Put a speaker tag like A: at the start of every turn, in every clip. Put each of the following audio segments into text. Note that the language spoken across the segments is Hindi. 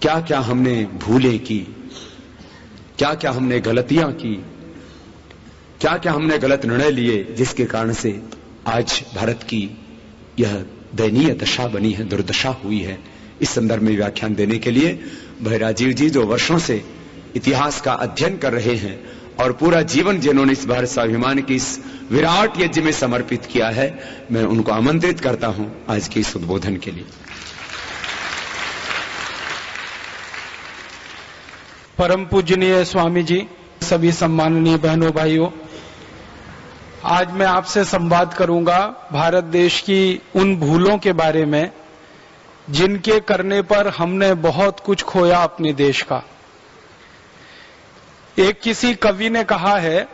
A: क्या क्या हमने भूलें की, क्या क्या हमने गलतियां की, क्या क्या हमने गलत निर्णय लिए, जिसके कारण से आज भारत की यह दयनीय दशा बनी है, दुर्दशा हुई है। इस संदर्भ में व्याख्यान देने के लिए भाई राजीव जी, जो वर्षों से इतिहास का अध्ययन कर रहे हैं और पूरा जीवन जिन्होंने इस भारत स्वाभिमान की इस विराट यज्ञ में समर्पित किया है, मैं उनको आमंत्रित करता हूं आज के इस उद्बोधन के लिए।
B: परम पूजनीय स्वामी जी, सभी सम्माननीय बहनों भाइयों, आज मैं आपसे संवाद करूंगा भारत देश की उन भूलों के बारे में जिनके करने पर हमने बहुत कुछ खोया अपने देश का। एक किसी कवि ने कहा है,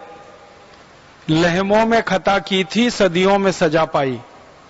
B: लहमों में खता की थी, सदियों में सजा पाई।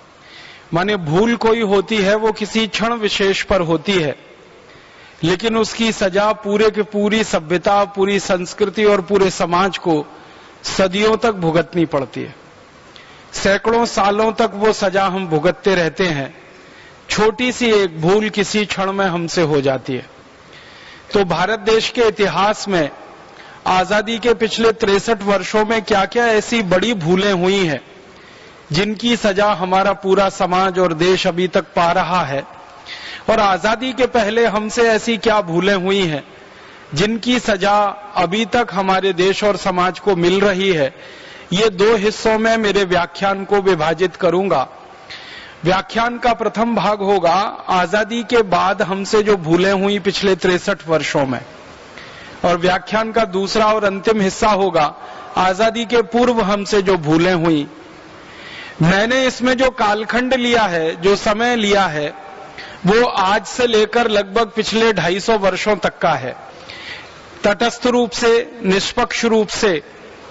B: माने भूल कोई होती है वो किसी क्षण विशेष पर होती है, लेकिन उसकी सजा पूरे की पूरी सभ्यता, पूरी संस्कृति और पूरे समाज को सदियों तक भुगतनी पड़ती है। सैकड़ों सालों तक वो सजा हम भुगतते रहते हैं। छोटी सी एक भूल किसी क्षण में हमसे हो जाती है। तो भारत देश के इतिहास में आजादी के पिछले 63 वर्षों में क्या क्या ऐसी बड़ी भूलें हुई हैं जिनकी सजा हमारा पूरा समाज और देश अभी तक पा रहा है, और आजादी के पहले हमसे ऐसी क्या भूलें हुई हैं जिनकी सजा अभी तक हमारे देश और समाज को मिल रही है। ये 2 हिस्सों में मेरे व्याख्यान को विभाजित करूंगा। व्याख्यान का प्रथम भाग होगा आजादी के बाद हमसे जो भूलें हुई पिछले 63 वर्षों में, और व्याख्यान का दूसरा और अंतिम हिस्सा होगा आजादी के पूर्व हमसे जो भूलें हुई। मैंने इसमें जो कालखंड लिया है, जो समय लिया है, वो आज से लेकर लगभग पिछले 250 वर्षों तक का है। तटस्थ रूप से, निष्पक्ष रूप से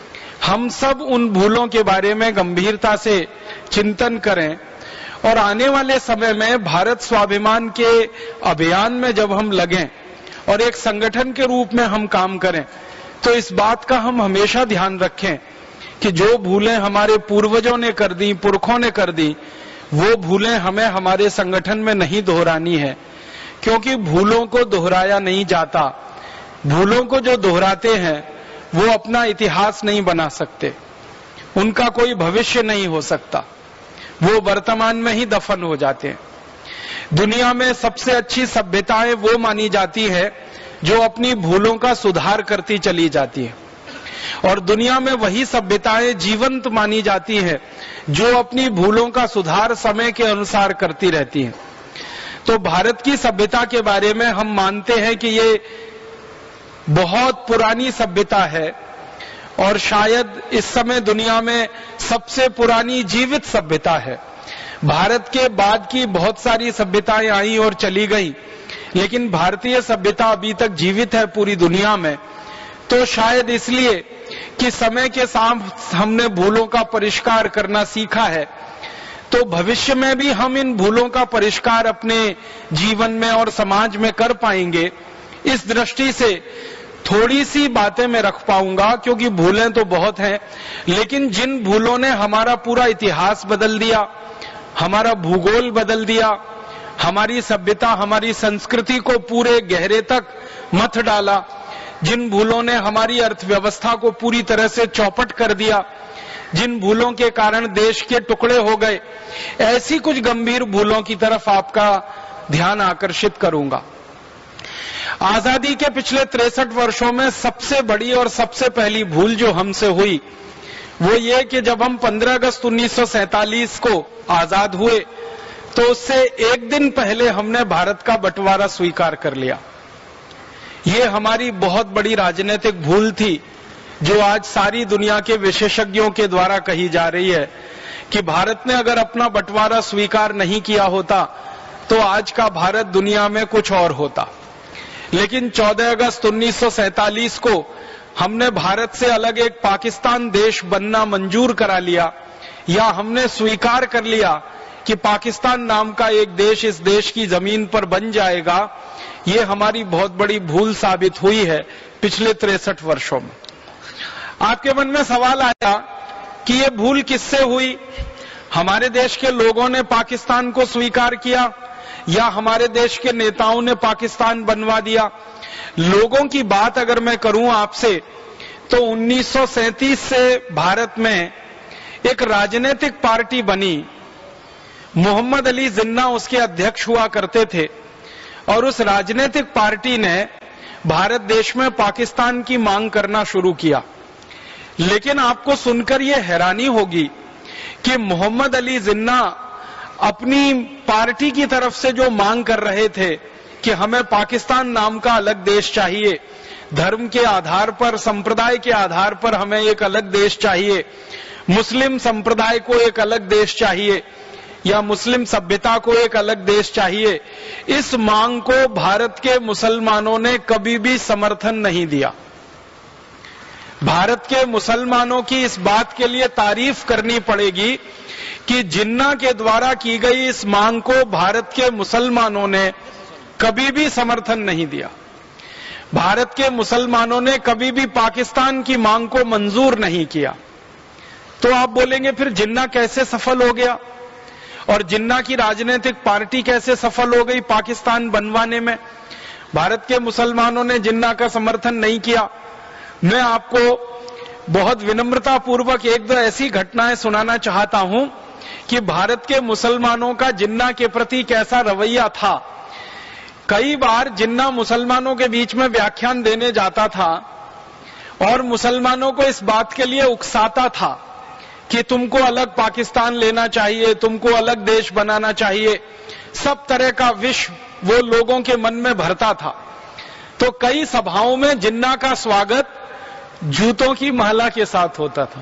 B: हम सब उन भूलों के बारे में गंभीरता से चिंतन करें, और आने वाले समय में भारत स्वाभिमान के अभियान में जब हम लगें और एक संगठन के रूप में हम काम करें, तो इस बात का हम हमेशा ध्यान रखें कि जो भूलें हमारे पूर्वजों ने कर दी, पुरखों ने कर दी, वो भूलें हमें हमारे संगठन में नहीं दोहरानी है, क्योंकि भूलों को दोहराया नहीं जाता। भूलों को जो दोहराते हैं वो अपना इतिहास नहीं बना सकते, उनका कोई भविष्य नहीं हो सकता, वो वर्तमान में ही दफन हो जाते हैं। दुनिया में सबसे अच्छी सभ्यताएं वो मानी जाती है जो अपनी भूलों का सुधार करती चली जाती है, और दुनिया में वही सभ्यताएं जीवंत मानी जाती है जो अपनी भूलों का सुधार समय के अनुसार करती रहती हैं। तो भारत की सभ्यता के बारे में हम मानते हैं कि ये बहुत पुरानी सभ्यता है, और शायद इस समय दुनिया में सबसे पुरानी जीवित सभ्यता है। भारत के बाद की बहुत सारी सभ्यताएं आई और चली गई, लेकिन भारतीय सभ्यता अभी तक जीवित है पूरी दुनिया में। तो शायद इसलिए कि समय के साथ हमने भूलों का परिष्कार करना सीखा है, तो भविष्य में भी हम इन भूलों का परिष्कार अपने जीवन में और समाज में कर पाएंगे। इस दृष्टि से थोड़ी सी बातें मैं रख पाऊंगा, क्योंकि भूलें तो बहुत हैं, लेकिन जिन भूलों ने हमारा पूरा इतिहास बदल दिया, हमारा भूगोल बदल दिया, हमारी सभ्यता, हमारी संस्कृति को पूरे गहरे तक मथ डाला, जिन भूलों ने हमारी अर्थव्यवस्था को पूरी तरह से चौपट कर दिया, जिन भूलों के कारण देश के टुकड़े हो गए, ऐसी कुछ गंभीर भूलों की तरफ आपका ध्यान आकर्षित करूंगा। आजादी के पिछले 63 वर्षों में सबसे बड़ी और सबसे पहली भूल जो हमसे हुई वो ये कि जब हम 15 अगस्त 1947 को आजाद हुए, तो उससे एक दिन पहले हमने भारत का बंटवारा स्वीकार कर लिया। ये हमारी बहुत बड़ी राजनीतिक भूल थी, जो आज सारी दुनिया के विशेषज्ञों के द्वारा कही जा रही है कि भारत ने अगर अपना बंटवारा स्वीकार नहीं किया होता तो आज का भारत दुनिया में कुछ और होता। लेकिन 14 अगस्त 1947 को हमने भारत से अलग एक पाकिस्तान देश बनना मंजूर करा लिया, या हमने स्वीकार कर लिया कि पाकिस्तान नाम का एक देश इस देश की जमीन पर बन जाएगा। ये हमारी बहुत बड़ी भूल साबित हुई है पिछले 63 वर्षों में। आपके मन में सवाल आया कि ये भूल किससे हुई? हमारे देश के लोगों ने पाकिस्तान को स्वीकार किया या हमारे देश के नेताओं ने पाकिस्तान बनवा दिया। लोगों की बात अगर मैं करूं आपसे, तो 1937 से भारत में एक राजनीतिक पार्टी बनी। मोहम्मद अली जिन्ना उसके अध्यक्ष हुआ करते थे और उस राजनीतिक पार्टी ने भारत देश में पाकिस्तान की मांग करना शुरू किया। लेकिन आपको सुनकर यह हैरानी होगी कि मोहम्मद अली जिन्ना अपनी पार्टी की तरफ से जो मांग कर रहे थे कि हमें पाकिस्तान नाम का अलग देश चाहिए, धर्म के आधार पर, संप्रदाय के आधार पर हमें एक अलग देश चाहिए, मुस्लिम संप्रदाय को एक अलग देश चाहिए या मुस्लिम सभ्यता को एक अलग देश चाहिए, इस मांग को भारत के मुसलमानों ने कभी भी समर्थन नहीं दिया। भारत के मुसलमानों की इस बात के लिए तारीफ करनी पड़ेगी कि जिन्ना के द्वारा की गई इस मांग को भारत के मुसलमानों ने कभी भी समर्थन नहीं दिया। भारत के मुसलमानों ने कभी भी पाकिस्तान की मांग को मंजूर नहीं किया। तो आप बोलेंगे फिर जिन्ना कैसे सफल हो गया और जिन्ना की राजनीतिक पार्टी कैसे सफल हो गई पाकिस्तान बनवाने में? भारत के मुसलमानों ने जिन्ना का समर्थन नहीं किया। मैं आपको बहुत विनम्रता पूर्वक एक दो ऐसी घटनाएं सुनाना चाहता हूं कि भारत के मुसलमानों का जिन्ना के प्रति कैसा रवैया था। कई बार जिन्ना मुसलमानों के बीच में व्याख्यान देने जाता था और मुसलमानों को इस बात के लिए उकसाता था कि तुमको अलग पाकिस्तान लेना चाहिए, तुमको अलग देश बनाना चाहिए। सब तरह का विष वो लोगों के मन में भरता था। तो कई सभाओं में जिन्ना का स्वागत जूतों की माला के साथ होता था।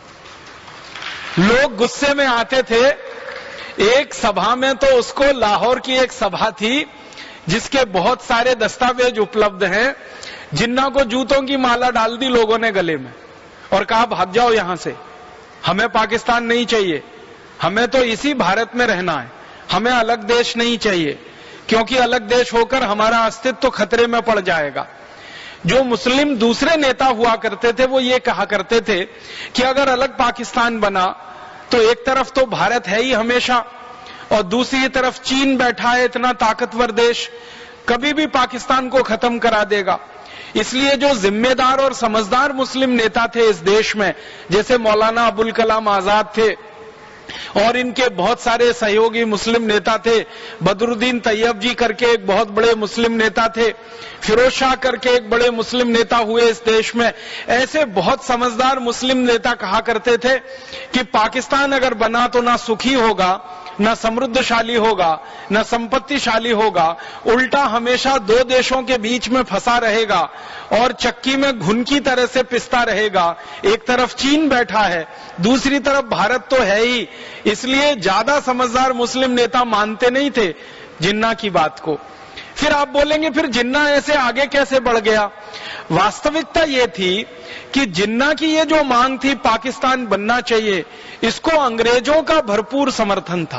B: लोग गुस्से में आते थे। एक सभा में तो उसको, लाहौर की एक सभा थी जिसके बहुत सारे दस्तावेज उपलब्ध हैं, जिन्ना को जूतों की माला डाल दी लोगों ने गले में और कहा भाग जाओ यहां से, हमें पाकिस्तान नहीं चाहिए, हमें तो इसी भारत में रहना है, हमें अलग देश नहीं चाहिए, क्योंकि अलग देश होकर हमारा अस्तित्व तो खतरे में पड़ जाएगा। जो मुस्लिम दूसरे नेता हुआ करते थे वो ये कहा करते थे कि अगर अलग पाकिस्तान बना तो एक तरफ तो भारत है ही हमेशा और दूसरी तरफ चीन बैठा है, इतना ताकतवर देश, कभी भी पाकिस्तान को खत्म करा देगा। इसलिए जो जिम्मेदार और समझदार मुस्लिम नेता थे इस देश में, जैसे मौलाना अबुल कलाम आजाद थे और इनके बहुत सारे सहयोगी मुस्लिम नेता थे, बदरुद्दीन तैयब जी करके एक बहुत बड़े मुस्लिम नेता थे, फिरोज शाह करके एक बड़े मुस्लिम नेता हुए इस देश में, ऐसे बहुत समझदार मुस्लिम नेता कहा करते थे कि पाकिस्तान अगर बना तो ना सुखी होगा, न समृद्धशाली होगा, न संपत्तिशाली होगा, उल्टा हमेशा दो देशों के बीच में फंसा रहेगा और चक्की में घुन की तरह से पिसता रहेगा। एक तरफ चीन बैठा है, दूसरी तरफ भारत तो है ही। इसलिए ज्यादा समझदार मुस्लिम नेता मानते नहीं थे जिन्ना की बात को। फिर आप बोलेंगे फिर जिन्ना ऐसे आगे कैसे बढ़ गया? वास्तविकता ये थी कि जिन्ना की ये जो मांग थी पाकिस्तान बनना चाहिए, इसको अंग्रेजों का भरपूर समर्थन था।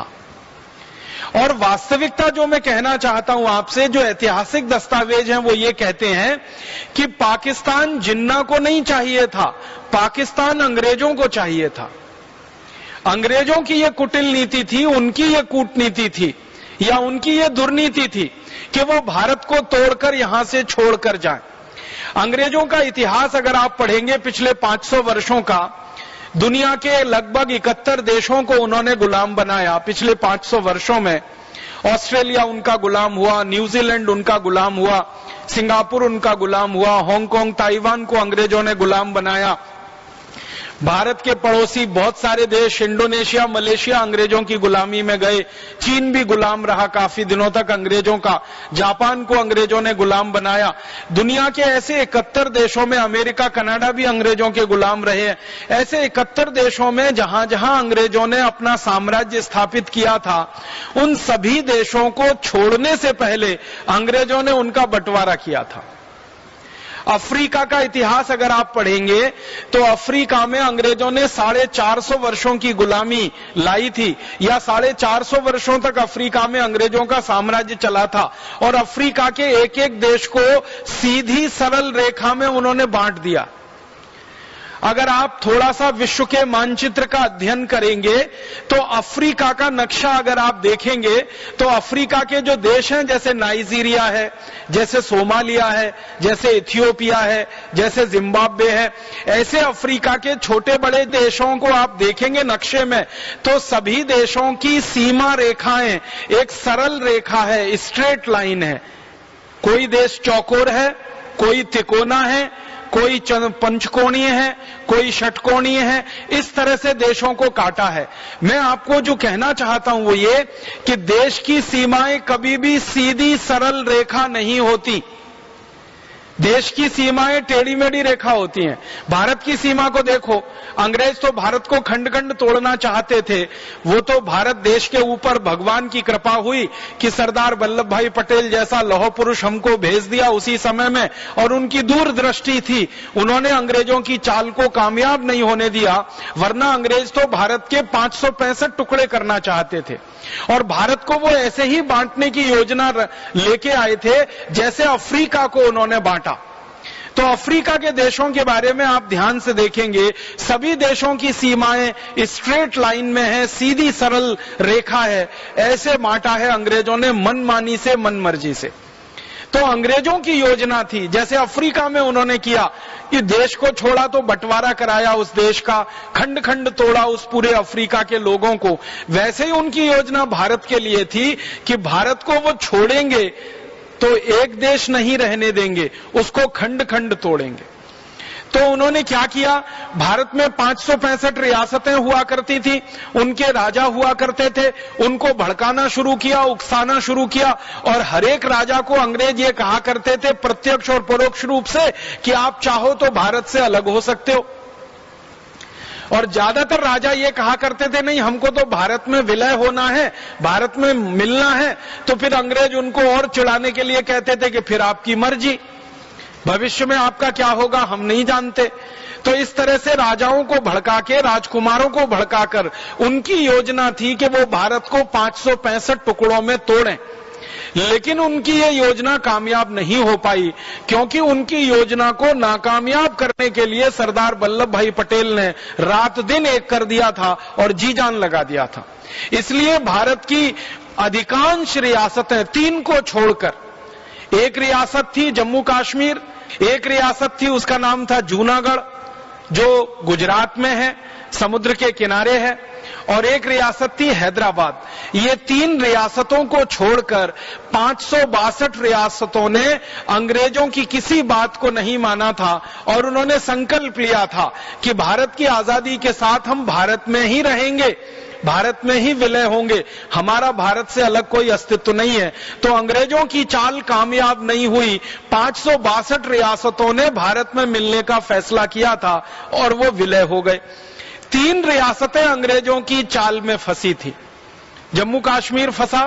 B: और वास्तविकता जो मैं कहना चाहता हूं आपसे, जो ऐतिहासिक दस्तावेज हैं वो ये कहते हैं कि पाकिस्तान जिन्ना को नहीं चाहिए था, पाकिस्तान अंग्रेजों को चाहिए था। अंग्रेजों की ये कुटिल नीति थी, उनकी ये कूटनीति थी या उनकी ये दुर्नीति थी कि वो भारत को तोड़कर यहां से छोड़कर जाएं। अंग्रेजों का इतिहास अगर आप पढ़ेंगे पिछले 500 वर्षों का, दुनिया के लगभग 71 देशों को उन्होंने गुलाम बनाया पिछले 500 वर्षों में। ऑस्ट्रेलिया उनका गुलाम हुआ, न्यूजीलैंड उनका गुलाम हुआ, सिंगापुर उनका गुलाम हुआ, हांगकांग, ताइवान को अंग्रेजों ने गुलाम बनाया। भारत के पड़ोसी बहुत सारे देश, इंडोनेशिया, मलेशिया अंग्रेजों की गुलामी में गए। चीन भी गुलाम रहा काफी दिनों तक अंग्रेजों का। जापान को अंग्रेजों ने गुलाम बनाया। दुनिया के ऐसे 71 देशों में, अमेरिका, कनाडा भी अंग्रेजों के गुलाम रहे। ऐसे 71 देशों में जहां जहां अंग्रेजों ने अपना साम्राज्य स्थापित किया था, उन सभी देशों को छोड़ने से पहले अंग्रेजों ने उनका बंटवारा किया था। अफ्रीका का इतिहास अगर आप पढ़ेंगे तो अफ्रीका में अंग्रेजों ने 450 वर्षों की गुलामी लाई थी, या 450 वर्षों तक अफ्रीका में अंग्रेजों का साम्राज्य चला था और अफ्रीका के एक एक देश को सीधी सरल रेखा में उन्होंने बांट दिया। अगर आप थोड़ा सा विश्व के मानचित्र का अध्ययन करेंगे तो अफ्रीका का नक्शा अगर आप देखेंगे तो अफ्रीका के जो देश हैं, जैसे नाइजीरिया है, जैसे सोमालिया है, जैसे इथियोपिया है, जैसे जिम्बाब्वे है, ऐसे अफ्रीका के छोटे बड़े देशों को आप देखेंगे नक्शे में तो सभी देशों की सीमा रेखाएं एक सरल रेखा है, स्ट्रेट लाइन है। कोई देश चौकोर है, कोई तिकोना है, कोई पंचकोणीय है, कोई षटकोणीय है। इस तरह से देशों को काटा है। मैं आपको जो कहना चाहता हूं वो ये कि देश की सीमाएं कभी भी सीधी सरल रेखा नहीं होती। देश की सीमाएं टेढ़ी मेढ़ी रेखा होती हैं। भारत की सीमा को देखो, अंग्रेज तो भारत को खंड खंड तोड़ना चाहते थे। वो तो भारत देश के ऊपर भगवान की कृपा हुई कि सरदार वल्लभ भाई पटेल जैसा लौह पुरुष हमको भेज दिया उसी समय में, और उनकी दूरदृष्टि थी। उन्होंने अंग्रेजों की चाल को कामयाब नहीं होने दिया, वरना अंग्रेज तो भारत के 565 टुकड़े करना चाहते थे और भारत को वो ऐसे ही बांटने की योजना लेके आए थे जैसे अफ्रीका को उन्होंने बांटा। तो अफ्रीका के देशों के बारे में आप ध्यान से देखेंगे, सभी देशों की सीमाएं स्ट्रेट लाइन में है, सीधी सरल रेखा है। ऐसे बांटा है अंग्रेजों ने मनमानी से, मनमर्जी से। तो अंग्रेजों की योजना थी, जैसे अफ्रीका में उन्होंने किया कि देश को छोड़ा तो बंटवारा कराया उस देश का, खंड खंड तोड़ा उस पूरे अफ्रीका के लोगों को, वैसे ही उनकी योजना भारत के लिए थी कि भारत को वो छोड़ेंगे तो एक देश नहीं रहने देंगे, उसको खंड खंड तोड़ेंगे। तो उन्होंने क्या किया, भारत में 565 रियासतें हुआ करती थी, उनके राजा हुआ करते थे, उनको भड़काना शुरू किया, उकसाना शुरू किया, और हर एक राजा को अंग्रेज ये कहा करते थे प्रत्यक्ष और परोक्ष रूप से कि आप चाहो तो भारत से अलग हो सकते हो। और ज्यादातर राजा ये कहा करते थे नहीं, हमको तो भारत में विलय होना है, भारत में मिलना है। तो फिर अंग्रेज उनको और चिढ़ाने के लिए कहते थे कि फिर आपकी मर्जी, भविष्य में आपका क्या होगा हम नहीं जानते। तो इस तरह से राजाओं को भड़का के, राजकुमारों को भड़काकर उनकी योजना थी कि वो भारत को 565 टुकड़ों में तोड़ें। लेकिन उनकी ये योजना कामयाब नहीं हो पाई, क्योंकि उनकी योजना को नाकामयाब करने के लिए सरदार वल्लभ भाई पटेल ने रात दिन एक कर दिया था और जी जान लगा दिया था। इसलिए भारत की अधिकांश रियासतें, 3 को छोड़कर, एक रियासत थी जम्मू कश्मीर, एक रियासत थी उसका नाम था जूनागढ़ जो गुजरात में है, समुद्र के किनारे है, और एक रियासत थी हैदराबाद। ये 3 रियासतों को छोड़कर 562 रियासतों ने अंग्रेजों की किसी बात को नहीं माना था और उन्होंने संकल्प लिया था कि भारत की आजादी के साथ हम भारत में ही रहेंगे, भारत में ही विलय होंगे, हमारा भारत से अलग कोई अस्तित्व नहीं है। तो अंग्रेजों की चाल कामयाब नहीं हुई, 562 रियासतों ने भारत में मिलने का फैसला किया था और वो विलय हो गए। 3 रियासतें अंग्रेजों की चाल में फंसी थी, जम्मू कश्मीर फंसा,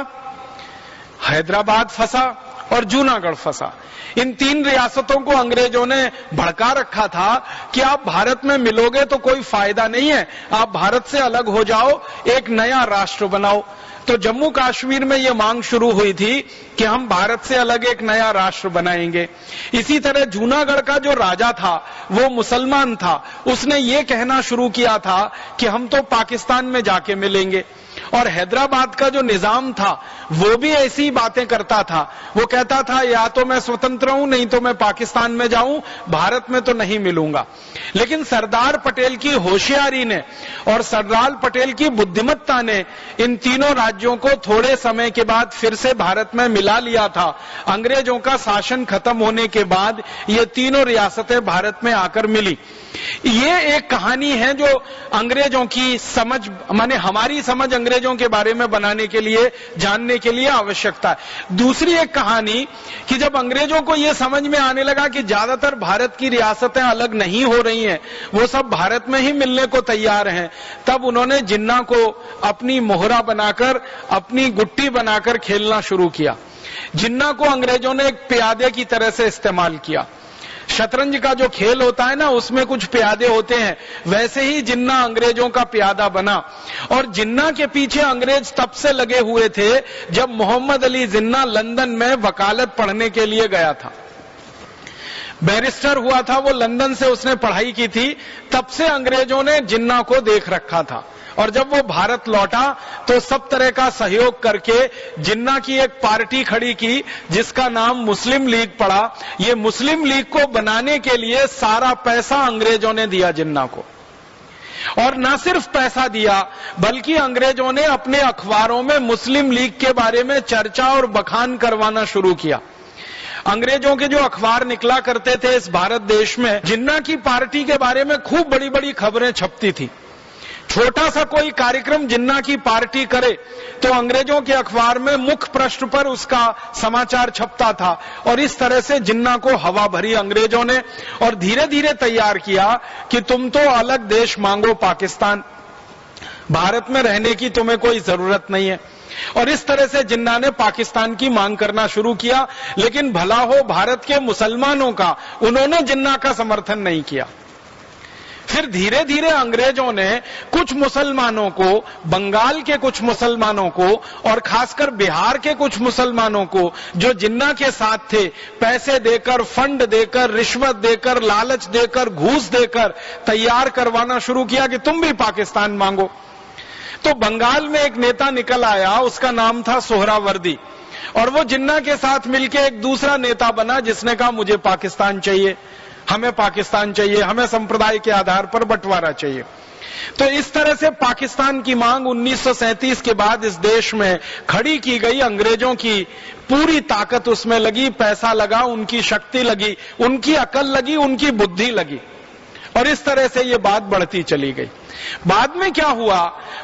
B: हैदराबाद फंसा और जूनागढ़ फंसा। इन 3 रियासतों को अंग्रेजों ने भड़का रखा था कि आप भारत में मिलोगे तो कोई फायदा नहीं है, आप भारत से अलग हो जाओ, एक नया राष्ट्र बनाओ। तो जम्मू कश्मीर में यह मांग शुरू हुई थी कि हम भारत से अलग एक नया राष्ट्र बनाएंगे। इसी तरह जूनागढ़ का जो राजा था वो मुसलमान था, उसने ये कहना शुरू किया था कि हम तो पाकिस्तान में जाके मिलेंगे। और हैदराबाद का जो निजाम था वो भी ऐसी बातें करता था, वो कहता था या तो मैं स्वतंत्र हूं नहीं तो मैं पाकिस्तान में जाऊं, भारत में तो नहीं मिलूंगा। लेकिन सरदार पटेल की होशियारी ने और सरदार पटेल की बुद्धिमत्ता ने इन तीनों राज्यों को थोड़े समय के बाद फिर से भारत में मिला लिया था। अंग्रेजों का शासन खत्म होने के बाद ये तीनों रियासतें भारत में आकर मिली। ये एक कहानी है जो अंग्रेजों की समझ, माने हमारी समझ अंग्रेजों के बारे में बनाने के लिए, जानने के लिए आवश्यकता है। दूसरी एक कहानी कि जब अंग्रेजों को यह समझ में आने लगा कि ज्यादातर भारत की रियासतें अलग नहीं हो रही हैं, वो सब भारत में ही मिलने को तैयार हैं, तब उन्होंने जिन्ना को अपनी मोहरा बनाकर, अपनी गुट्टी बनाकर खेलना शुरू किया। जिन्ना को अंग्रेजों ने एक प्यादे की तरह से इस्तेमाल किया। शतरंज का जो खेल होता है ना, उसमें कुछ प्यादे होते हैं, वैसे ही जिन्ना अंग्रेजों का प्यादा बना। और जिन्ना के पीछे अंग्रेज तब से लगे हुए थे जब मोहम्मद अली जिन्ना लंदन में वकालत पढ़ने के लिए गया था। बैरिस्टर हुआ था, वो लंदन से उसने पढ़ाई की थी, तब से अंग्रेजों ने जिन्ना को देख रखा था। और जब वो भारत लौटा तो सब तरह का सहयोग करके जिन्ना की एक पार्टी खड़ी की जिसका नाम मुस्लिम लीग पड़ा। ये मुस्लिम लीग को बनाने के लिए सारा पैसा अंग्रेजों ने दिया जिन्ना को, और न सिर्फ पैसा दिया बल्कि अंग्रेजों ने अपने अखबारों में मुस्लिम लीग के बारे में चर्चा और बखान करवाना शुरू किया। अंग्रेजों के जो अखबार निकला करते थे इस भारत देश में, जिन्ना की पार्टी के बारे में खूब बड़ी बड़ी खबरें छपती थी। छोटा सा कोई कार्यक्रम जिन्ना की पार्टी करे तो अंग्रेजों के अखबार में मुख्य पृष्ठ पर उसका समाचार छपता था। और इस तरह से जिन्ना को हवा भरी अंग्रेजों ने, और धीरे धीरे तैयार किया कि तुम तो अलग देश मांगो पाकिस्तान, भारत में रहने की तुम्हें कोई जरूरत नहीं है। और इस तरह से जिन्ना ने पाकिस्तान की मांग करना शुरू किया। लेकिन भला हो भारत के मुसलमानों का, उन्होंने जिन्ना का समर्थन नहीं किया। फिर धीरे धीरे अंग्रेजों ने कुछ मुसलमानों को, बंगाल के कुछ मुसलमानों को और खासकर बिहार के कुछ मुसलमानों को जो जिन्ना के साथ थे, पैसे देकर, फंड देकर, रिश्वत देकर, लालच देकर, घूस देकर तैयार करवाना शुरू किया कि तुम भी पाकिस्तान मांगो। तो बंगाल में एक नेता निकल आया, उसका नाम था सोहरावर्दी, और वो जिन्ना के साथ मिलकर एक दूसरा नेता बना जिसने कहा मुझे पाकिस्तान चाहिए, हमें पाकिस्तान चाहिए, हमें संप्रदाय के आधार पर बंटवारा चाहिए। तो इस तरह से पाकिस्तान की मांग 1937 के बाद इस देश में खड़ी की गई। अंग्रेजों की पूरी ताकत उसमें लगी, पैसा लगा, उनकी शक्ति लगी, उनकी अकल लगी, उनकी बुद्धि लगी, और इस तरह से ये बात बढ़ती चली गई। बाद में क्या हुआ,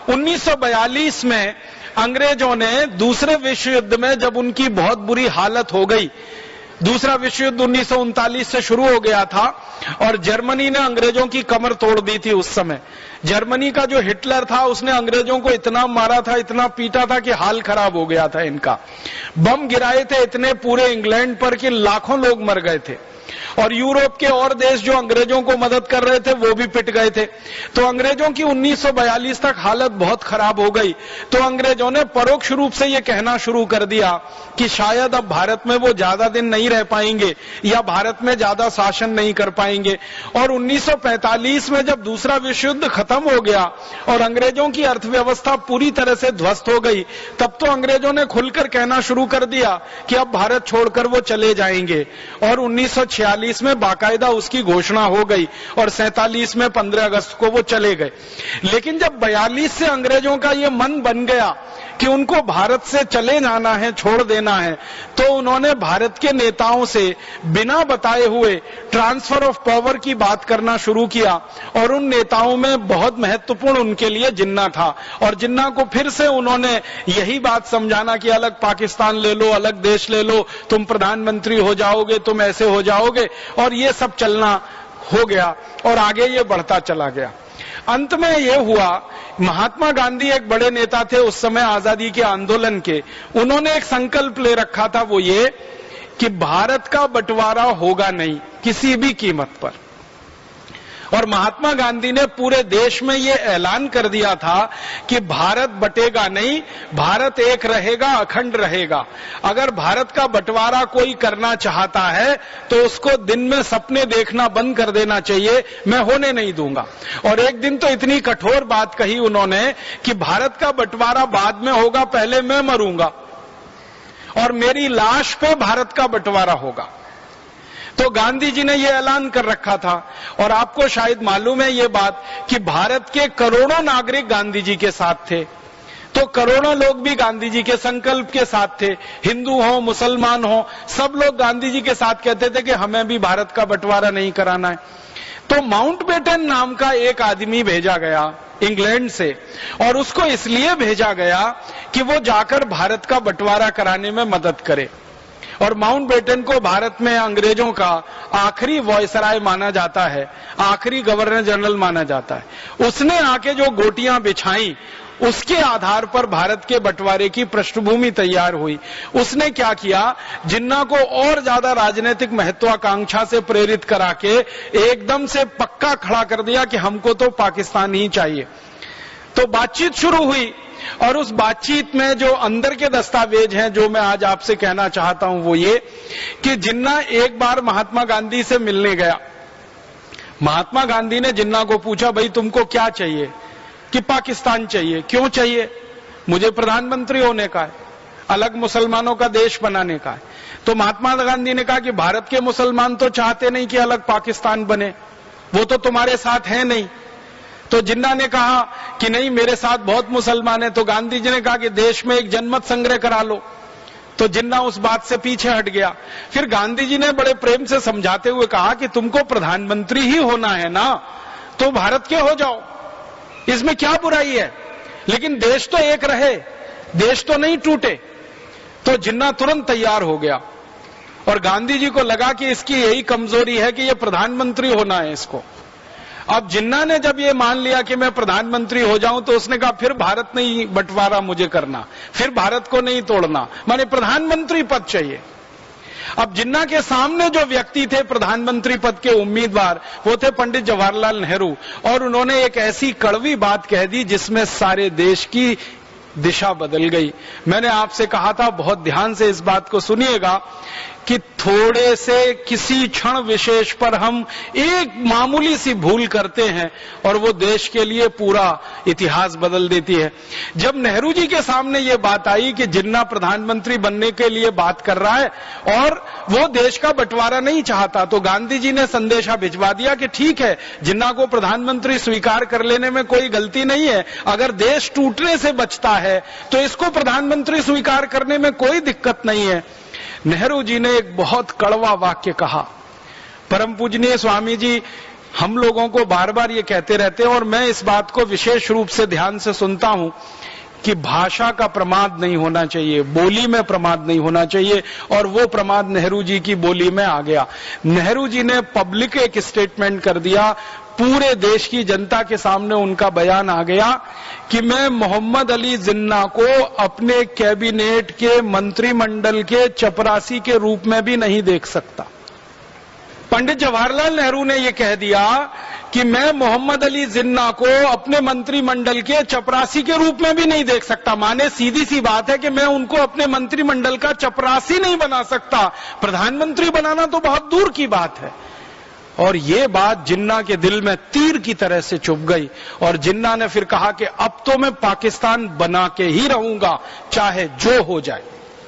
B: 1942 में अंग्रेजों ने दूसरे विश्व युद्ध में जब उनकी बहुत बुरी हालत हो गई, दूसरा विश्व युद्ध 1939 से शुरू हो गया था और जर्मनी ने अंग्रेजों की कमर तोड़ दी थी। उस समय जर्मनी का जो हिटलर था उसने अंग्रेजों को इतना मारा था, इतना पीटा था कि हाल खराब हो गया था इनका। बम गिराए थे इतने पूरे इंग्लैंड पर कि लाखों लोग मर गए थे, और यूरोप के और देश जो अंग्रेजों को मदद कर रहे थे वो भी पिट गए थे। तो अंग्रेजों की 1942 तक हालत बहुत खराब हो गई। तो अंग्रेजों ने परोक्ष रूप से ये कहना शुरू कर दिया कि शायद अब भारत में वो ज्यादा दिन नहीं रह पाएंगे या भारत में ज्यादा शासन नहीं कर पाएंगे। और 1945 में जब दूसरा विश्व युद्ध खत्म हो गया और अंग्रेजों की अर्थव्यवस्था पूरी तरह से ध्वस्त हो गई, तब तो अंग्रेजों ने खुलकर कहना शुरू कर दिया कि अब भारत छोड़कर वो चले जाएंगे। और 1946 में बाकायदा उसकी घोषणा हो गई और 47 में 15 अगस्त को वो चले गए। लेकिन जब 42 से अंग्रेजों का ये मन बन गया कि उनको भारत से चले जाना है, छोड़ देना है, तो उन्होंने भारत के नेताओं से बिना बताए हुए ट्रांसफर ऑफ पावर की बात करना शुरू किया। और उन नेताओं में बहुत महत्वपूर्ण उनके लिए जिन्ना था, और जिन्ना को फिर से उन्होंने यही बात समझाना कि अलग पाकिस्तान ले लो, अलग देश ले लो, तुम प्रधानमंत्री हो जाओगे, तुम ऐसे हो जाओगे, और ये सब चलना हो गया और आगे ये बढ़ता चला गया। अंत में ये हुआ, महात्मा गांधी एक बड़े नेता थे उस समय आजादी के आंदोलन के, उन्होंने एक संकल्प ले रखा था, वो ये कि भारत का बंटवारा होगा नहीं किसी भी कीमत पर। और महात्मा गांधी ने पूरे देश में ये ऐलान कर दिया था कि भारत बटेगा नहीं, भारत एक रहेगा, अखंड रहेगा। अगर भारत का बंटवारा कोई करना चाहता है तो उसको दिन में सपने देखना बंद कर देना चाहिए, मैं होने नहीं दूंगा। और एक दिन तो इतनी कठोर बात कही उन्होंने कि भारत का बंटवारा बाद में होगा, पहले मैं मरूंगा और मेरी लाश पे भारत का बंटवारा होगा। तो गांधी जी ने यह ऐलान कर रखा था। और आपको शायद मालूम है ये बात कि भारत के करोड़ों नागरिक गांधी जी के साथ थे। तो करोड़ों लोग भी गांधी जी के संकल्प के साथ थे, हिंदू हो, मुसलमान हो, सब लोग गांधी जी के साथ कहते थे कि हमें भी भारत का बंटवारा नहीं कराना है। तो माउंटबेटन नाम का एक आदमी भेजा गया इंग्लैंड से, और उसको इसलिए भेजा गया कि वो जाकर भारत का बंटवारा कराने में मदद करे। और माउंटबेटन को भारत में अंग्रेजों का आखिरी वॉयसराय माना जाता है, आखिरी गवर्नर जनरल माना जाता है। उसने आके जो गोटियां बिछाई, उसके आधार पर भारत के बंटवारे की पृष्ठभूमि तैयार हुई। उसने क्या किया, जिन्ना को और ज्यादा राजनीतिक महत्वाकांक्षा से प्रेरित करा के एकदम से पक्का खड़ा कर दिया कि हमको तो पाकिस्तान ही चाहिए। तो बातचीत शुरू हुई और उस बातचीत में जो अंदर के दस्तावेज हैं, जो मैं आज आपसे कहना चाहता हूं वो ये कि जिन्ना एक बार महात्मा गांधी से मिलने गया। महात्मा गांधी ने जिन्ना को पूछा, भाई तुमको क्या चाहिए? कि पाकिस्तान चाहिए। क्यों चाहिए? मुझे प्रधानमंत्री होने का है, अलग मुसलमानों का देश बनाने का है। तो महात्मा गांधी ने कहा कि भारत के मुसलमान तो चाहते नहीं कि अलग पाकिस्तान बने, वो तो तुम्हारे साथ है नहीं। तो जिन्ना ने कहा कि नहीं, मेरे साथ बहुत मुसलमान है। तो गांधी जी ने कहा कि देश में एक जनमत संग्रह करा लो। तो जिन्ना उस बात से पीछे हट गया। फिर गांधी जी ने बड़े प्रेम से समझाते हुए कहा कि तुमको प्रधानमंत्री ही होना है ना, तो भारत के हो जाओ, इसमें क्या बुराई है, लेकिन देश तो एक रहे, देश तो नहीं टूटे। तो जिन्ना तुरंत तैयार हो गया और गांधी जी को लगा कि इसकी यही कमजोरी है कि ये प्रधानमंत्री होना है इसको। अब जिन्ना ने जब ये मान लिया कि मैं प्रधानमंत्री हो जाऊं, तो उसने कहा फिर भारत नहीं बंटवारा मुझे करना, फिर भारत को नहीं तोड़ना, माने प्रधानमंत्री पद चाहिए। अब जिन्ना के सामने जो व्यक्ति थे प्रधानमंत्री पद के उम्मीदवार, वो थे पंडित जवाहरलाल नेहरू। और उन्होंने एक ऐसी कड़वी बात कह दी जिसमें सारे देश की दिशा बदल गई। मैंने आपसे कहा था, बहुत ध्यान से इस बात को सुनिएगा, कि थोड़े से किसी क्षण विशेष पर हम एक मामूली सी भूल करते हैं और वो देश के लिए पूरा इतिहास बदल देती है। जब नेहरू जी के सामने ये बात आई कि जिन्ना प्रधानमंत्री बनने के लिए बात कर रहा है और वो देश का बंटवारा नहीं चाहता, तो गांधी जी ने संदेशा भिजवा दिया कि ठीक है, जिन्ना को प्रधानमंत्री स्वीकार कर लेने में कोई गलती नहीं है, अगर देश टूटने से बचता है तो इसको प्रधानमंत्री स्वीकार करने में कोई दिक्कत नहीं है। नेहरू जी ने एक बहुत कड़वा वाक्य कहा। परम पूजनीय स्वामी जी हम लोगों को बार बार ये कहते रहते हैं और मैं इस बात को विशेष रूप से ध्यान से सुनता हूं कि भाषा का प्रमाद नहीं होना चाहिए, बोली में प्रमाद नहीं होना चाहिए, और वो प्रमाद नेहरू जी की बोली में आ गया। नेहरू जी ने पब्लिक एक स्टेटमेंट कर दिया, पूरे देश की जनता के सामने उनका बयान आ गया कि मैं मोहम्मद अली जिन्ना को अपने कैबिनेट के मंत्रिमंडल के चपरासी के रूप में भी नहीं देख सकता। पंडित जवाहरलाल नेहरू ने यह कह दिया कि मैं मोहम्मद अली जिन्ना को अपने मंत्रिमंडल के चपरासी के रूप में भी नहीं देख सकता। माने सीधी सी बात है कि मैं उनको अपने मंत्रिमंडल का चपरासी नहीं बना सकता, प्रधानमंत्री बनाना तो बहुत दूर की बात है। और ये बात जिन्ना के दिल में तीर की तरह से चुभ गई और जिन्ना ने फिर कहा कि अब तो मैं पाकिस्तान बना के ही रहूंगा, चाहे जो हो जाए।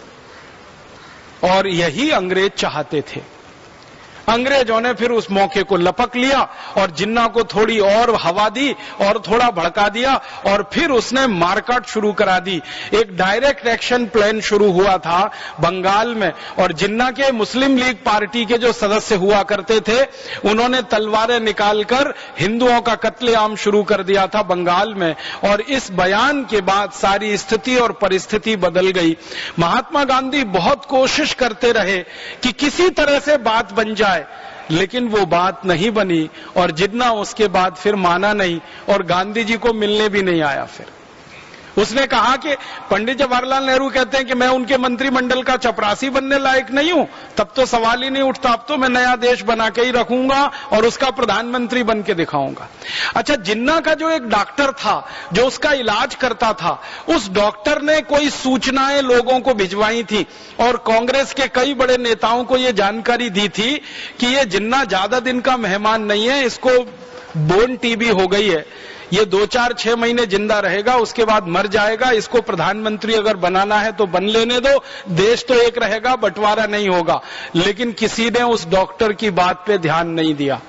B: और यही अंग्रेज चाहते थे। अंग्रेजों ने फिर उस मौके को लपक लिया और जिन्ना को थोड़ी और हवा दी और थोड़ा भड़का दिया और फिर उसने मारकाट शुरू करा दी। एक डायरेक्ट एक्शन प्लान शुरू हुआ था बंगाल में और जिन्ना के मुस्लिम लीग पार्टी के जो सदस्य हुआ करते थे उन्होंने तलवारें निकालकर हिंदुओं का कत्लेआम शुरू कर दिया था बंगाल में। और इस बयान के बाद सारी स्थिति और परिस्थिति बदल गई। महात्मा गांधी बहुत कोशिश करते रहे कि किसी तरह से बात बन जाए, लेकिन वो बात नहीं बनी और जिन्ना उसके बाद फिर माना नहीं और गांधी जी को मिलने भी नहीं आया। फिर उसने कहा कि पंडित जवाहरलाल नेहरू कहते हैं कि मैं उनके मंत्रिमंडल का चपरासी बनने लायक नहीं हूं, तब तो सवाल ही नहीं उठता, अब तो मैं नया देश बना के ही रखूंगा और उसका प्रधानमंत्री बन के दिखाऊंगा। अच्छा, जिन्ना का जो एक डॉक्टर था जो उसका इलाज करता था, उस डॉक्टर ने कोई सूचनाएं लोगों को भिजवाई थी और कांग्रेस के कई बड़े नेताओं को यह जानकारी दी थी कि ये जिन्ना ज्यादा दिन का मेहमान नहीं है, इसको बोन टीबी हो गई है, ये 2-4-6 महीने जिंदा रहेगा, उसके बाद मर जाएगा, इसको प्रधानमंत्री अगर बनाना है तो बन लेने दो, देश तो एक रहेगा, बंटवारा नहीं होगा। लेकिन किसी ने उस डॉक्टर की बात पे ध्यान नहीं दिया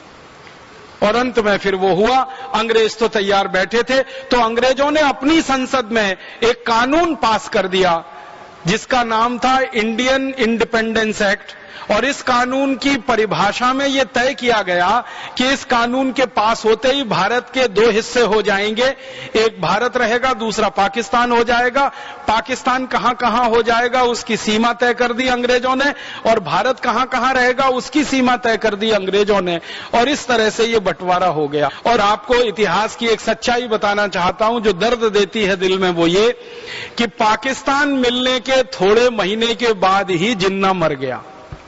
B: और अंत में फिर वो हुआ। अंग्रेज तो तैयार बैठे थे, तो अंग्रेजों ने अपनी संसद में एक कानून पास कर दिया जिसका नाम था इंडियन इंडिपेंडेंस एक्ट। और इस कानून की परिभाषा में यह तय किया गया कि इस कानून के पास होते ही भारत के 2 हिस्से हो जाएंगे, एक भारत रहेगा, दूसरा पाकिस्तान हो जाएगा। पाकिस्तान कहां कहां हो जाएगा उसकी सीमा तय कर दी अंग्रेजों ने और भारत कहां कहां रहेगा उसकी सीमा तय कर दी अंग्रेजों ने। और इस तरह से यह बंटवारा हो गया। और आपको इतिहास की एक सच्चाई बताना चाहता हूं जो दर्द देती है दिल में, वो ये कि पाकिस्तान मिलने के थोड़े महीने के बाद ही जिन्ना मर गया,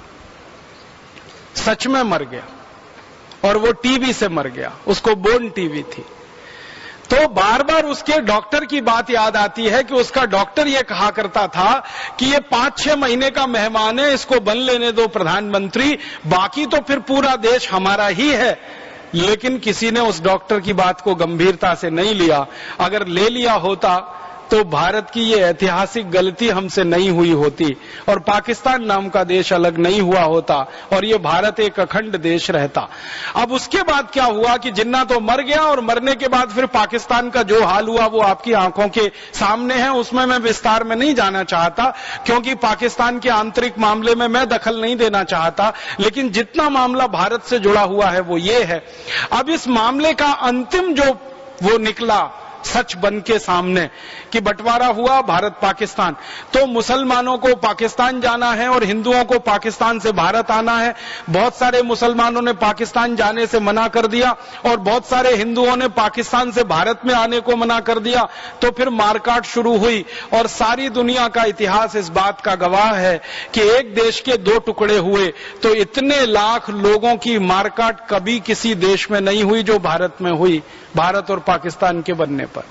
B: सच में मर गया, और वो टीबी से मर गया, उसको बोन टीबी थी। तो बार बार उसके डॉक्टर की बात याद आती है कि उसका डॉक्टर ये कहा करता था कि ये 5-6 महीने का मेहमान है, इसको बन लेने दो प्रधानमंत्री, बाकी तो फिर पूरा देश हमारा ही है। लेकिन किसी ने उस डॉक्टर की बात को गंभीरता से नहीं लिया। अगर ले लिया होता तो भारत की ये ऐतिहासिक गलती हमसे नहीं हुई होती और पाकिस्तान नाम का देश अलग नहीं हुआ होता और ये भारत एक अखंड देश रहता। अब उसके बाद क्या हुआ कि जिन्ना तो मर गया और मरने के बाद फिर पाकिस्तान का जो हाल हुआ वो आपकी आंखों के सामने है। उसमें मैं विस्तार में नहीं जाना चाहता क्योंकि पाकिस्तान के आंतरिक मामले में मैं दखल नहीं देना चाहता, लेकिन जितना मामला भारत से जुड़ा हुआ है वो ये है। अब इस मामले का अंतिम जो वो निकला सच बन के सामने कि बंटवारा हुआ भारत पाकिस्तान, तो मुसलमानों को पाकिस्तान जाना है और हिंदुओं को पाकिस्तान से भारत आना है। बहुत सारे मुसलमानों ने पाकिस्तान जाने से मना कर दिया और बहुत सारे हिंदुओं ने पाकिस्तान से भारत में आने को मना कर दिया। तो फिर मारकाट शुरू हुई और सारी दुनिया का इतिहास इस बात का गवाह है कि एक देश के 2 टुकड़े हुए तो इतने लाख लोगों की मारकाट कभी किसी देश में नहीं हुई जो भारत में हुई। भारत और पाकिस्तान के बनने पर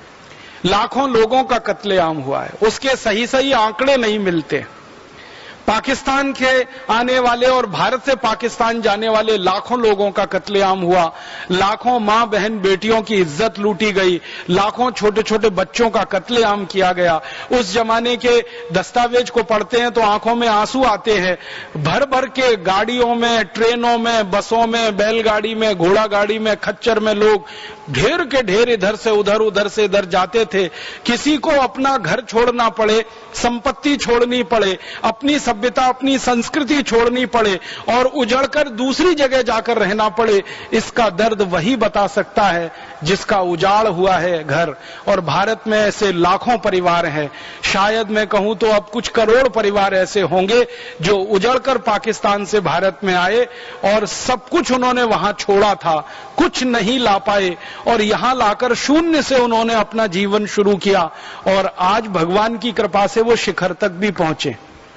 B: लाखों लोगों का कत्लेआम हुआ है, उसके सही आंकड़े नहीं मिलते। पाकिस्तान के आने वाले और भारत से पाकिस्तान जाने वाले लाखों लोगों का कत्लेआम हुआ, लाखों मां बहन बेटियों की इज्जत लूटी गई, लाखों छोटे छोटे बच्चों का कत्लेआम किया गया। उस जमाने के दस्तावेज को पढ़ते हैं तो आंखों में आंसू आते हैं। भर भर के गाड़ियों में, ट्रेनों में, बसों में, बैलगाड़ी में, घोड़ा गाड़ी में, खच्चर में लोग ढेर के ढेर इधर से उधर, उधर से इधर जाते थे। किसी को अपना घर छोड़ना पड़े, संपत्ति छोड़नी पड़े, अपनी सभ्यता, अपनी संस्कृति छोड़नी पड़े और उजड़कर दूसरी जगह जाकर रहना पड़े, इसका दर्द वही बता सकता है जिसका उजाड़ हुआ है घर। और भारत में ऐसे लाखों परिवार हैं, शायद मैं कहूं तो अब कुछ करोड़ परिवार ऐसे होंगे जो उजड़कर पाकिस्तान से भारत में आए और सब कुछ उन्होंने वहां छोड़ा था, कुछ नहीं ला पाए और यहां लाकर शून्य से उन्होंने अपना जीवन शुरू किया और आज भगवान की कृपा से वो शिखर तक भी पहुंचे।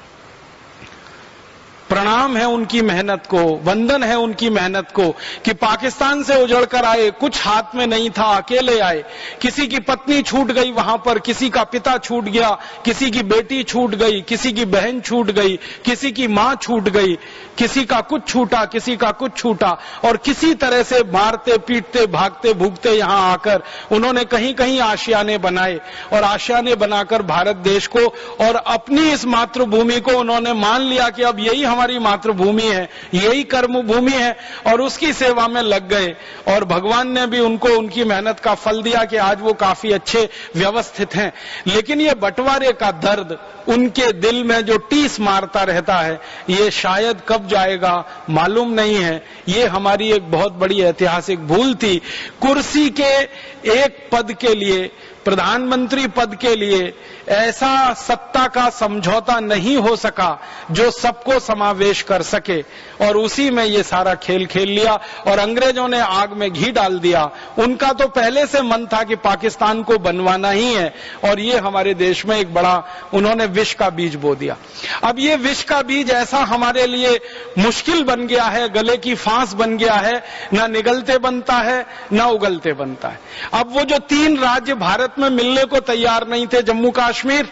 B: प्रणाम है उनकी मेहनत को, वंदन है उनकी मेहनत को कि पाकिस्तान से उजड़कर आए, कुछ हाथ में नहीं था, अकेले आए। किसी की पत्नी छूट गई वहां पर, किसी का पिता छूट गया, किसी की बेटी छूट गई, किसी की बहन छूट गई, किसी की मां छूट गई, किसी का कुछ छूटा, किसी का कुछ छूटा और किसी तरह से मारते पीटते भागते भूगते यहां आकर उन्होंने कहीं कहीं आशियाने बनाए और आशियाने बनाकर भारत देश को और अपनी इस मातृभूमि को उन्होंने मान लिया कि अब यही हमारी मातृभूमि है, यही कर्म भूमि है और उसकी सेवा में लग गए। और भगवान ने भी उनको उनकी मेहनत का फल दिया कि आज वो काफी अच्छे व्यवस्थित हैं। लेकिन ये बंटवारे का दर्द उनके दिल में जो टीस मारता रहता है, ये शायद कब जाएगा मालूम नहीं है। ये हमारी एक बहुत बड़ी ऐतिहासिक भूल थी। कुर्सी के एक पद के लिए, प्रधानमंत्री पद के लिए ऐसा सत्ता का समझौता नहीं हो सका जो सबको समावेश कर सके और उसी में ये सारा खेल खेल लिया और अंग्रेजों ने आग में घी डाल दिया। उनका तो पहले से मन था कि पाकिस्तान को बनवाना ही है और ये हमारे देश में एक बड़ा उन्होंने विष का बीज बो दिया। अब ये विष का बीज ऐसा हमारे लिए मुश्किल बन गया है, गले की फांस बन गया है, ना निगलते बनता है ना उगलते बनता है। अब वो जो 3 राज्य भारत में मिलने को तैयार नहीं थे, जम्मू कश्मीर,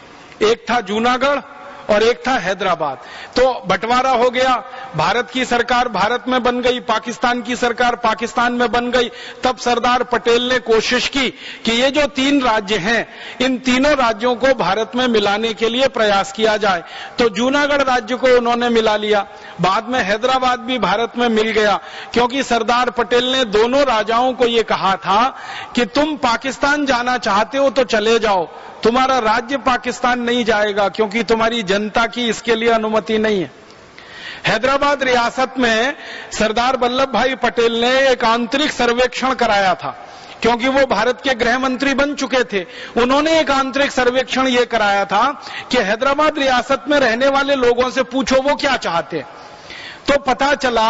B: एक था जूनागढ़ और एक था हैदराबाद, तो बंटवारा हो गया। भारत की सरकार भारत में बन गई, पाकिस्तान की सरकार पाकिस्तान में बन गई। तब सरदार पटेल ने कोशिश की कि ये जो 3 राज्य हैं, इन तीनों राज्यों को भारत में मिलाने के लिए प्रयास किया जाए। तो जूनागढ़ राज्य को उन्होंने मिला लिया, बाद में हैदराबाद भी भारत में मिल गया, क्योंकि सरदार पटेल ने दोनों राजाओं को ये कहा था कि तुम पाकिस्तान जाना चाहते हो तो चले जाओ, तुम्हारा राज्य पाकिस्तान नहीं जाएगा क्योंकि तुम्हारी जनता की इसके लिए अनुमति नहीं है। हैदराबाद रियासत में सरदार वल्लभ भाई पटेल ने एक आंतरिक सर्वेक्षण कराया था, क्योंकि वो भारत के गृह मंत्री बन चुके थे। उन्होंने एक आंतरिक सर्वेक्षण ये कराया था कि हैदराबाद रियासत में रहने वाले लोगों से पूछो वो क्या चाहते हैं। तो पता चला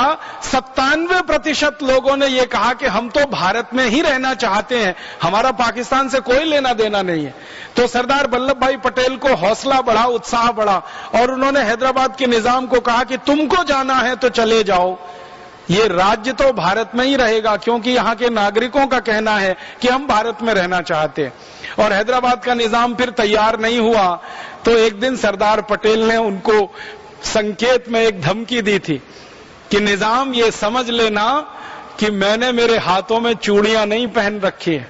B: 97% लोगों ने यह कहा कि हम तो भारत में ही रहना चाहते हैं, हमारा पाकिस्तान से कोई लेना देना नहीं है। तो सरदार वल्लभ भाई पटेल को हौसला बढ़ा, उत्साह बढ़ा और उन्होंने हैदराबाद के निजाम को कहा कि तुमको जाना है तो चले जाओ, ये राज्य तो भारत में ही रहेगा, क्योंकि यहाँ के नागरिकों का कहना है कि हम भारत में रहना चाहते हैं। और हैदराबाद का निजाम फिर तैयार नहीं हुआ तो एक दिन सरदार पटेल ने उनको संकेत में एक धमकी दी थी कि निजाम ये समझ लेना कि मैंने मेरे हाथों में चूड़ियां नहीं पहन रखी है,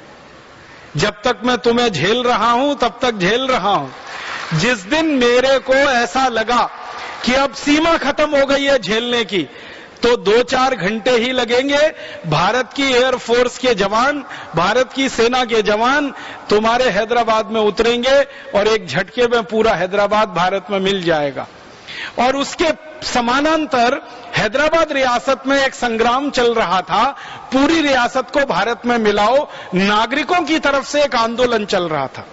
B: जब तक मैं तुम्हें झेल रहा हूं तब तक झेल रहा हूं। जिस दिन मेरे को ऐसा लगा कि अब सीमा खत्म हो गई है झेलने की, तो 2-4 घंटे ही लगेंगे, भारत की एयरफोर्स के जवान, भारत की सेना के जवान तुम्हारे हैदराबाद में उतरेंगे और एक झटके में पूरा हैदराबाद भारत में मिल जाएगा। और उसके समानांतर हैदराबाद रियासत में एक संग्राम चल रहा था, पूरी रियासत को भारत में मिलाओ, नागरिकों की तरफ से एक आंदोलन चल रहा था।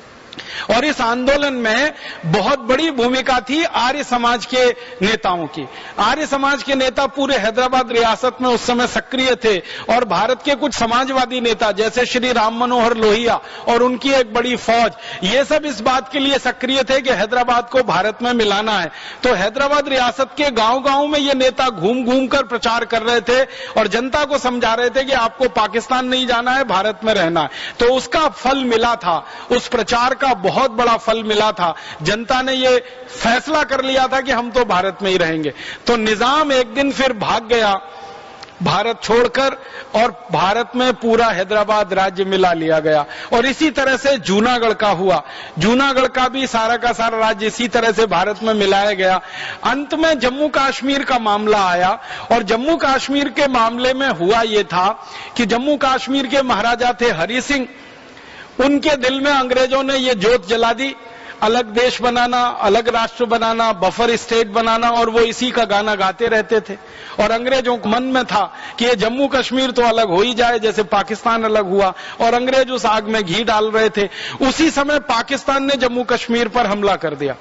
B: और इस आंदोलन में बहुत बड़ी भूमिका थी आर्य समाज के नेताओं की। आर्य समाज के नेता पूरे हैदराबाद रियासत में उस समय सक्रिय थे और भारत के कुछ समाजवादी नेता जैसे श्री राम मनोहर लोहिया और उनकी एक बड़ी फौज, ये सब इस बात के लिए सक्रिय थे कि हैदराबाद को भारत में मिलाना है। तो हैदराबाद रियासत के गांव-गांव में ये नेता घूम घूम कर प्रचार कर रहे थे और जनता को समझा रहे थे कि आपको पाकिस्तान नहीं जाना है, भारत में रहना है। तो उसका फल मिला था, उस प्रचार का बहुत बड़ा फल मिला था। जनता ने ये फैसला कर लिया था कि हम तो भारत में ही रहेंगे। तो निजाम एक दिन फिर भाग गया भारत छोड़कर और भारत में पूरा हैदराबाद राज्य मिला लिया गया। और इसी तरह से जूनागढ़ का हुआ, जूनागढ़ का भी सारा का सारा राज्य इसी तरह से भारत में मिलाया गया। अंत में जम्मू कश्मीर का मामला आया और जम्मू कश्मीर के मामले में हुआ ये था कि जम्मू कश्मीर के महाराजा थे हरि सिंह, उनके दिल में अंग्रेजों ने ये जोत जला दी, अलग देश बनाना, अलग राष्ट्र बनाना, बफर स्टेट बनाना, और वो इसी का गाना गाते रहते थे। और अंग्रेजों के मन में था कि ये जम्मू कश्मीर तो अलग हो ही जाए जैसे पाकिस्तान अलग हुआ, और अंग्रेज उस आग में घी डाल रहे थे। उसी समय पाकिस्तान ने जम्मू कश्मीर पर हमला कर दिया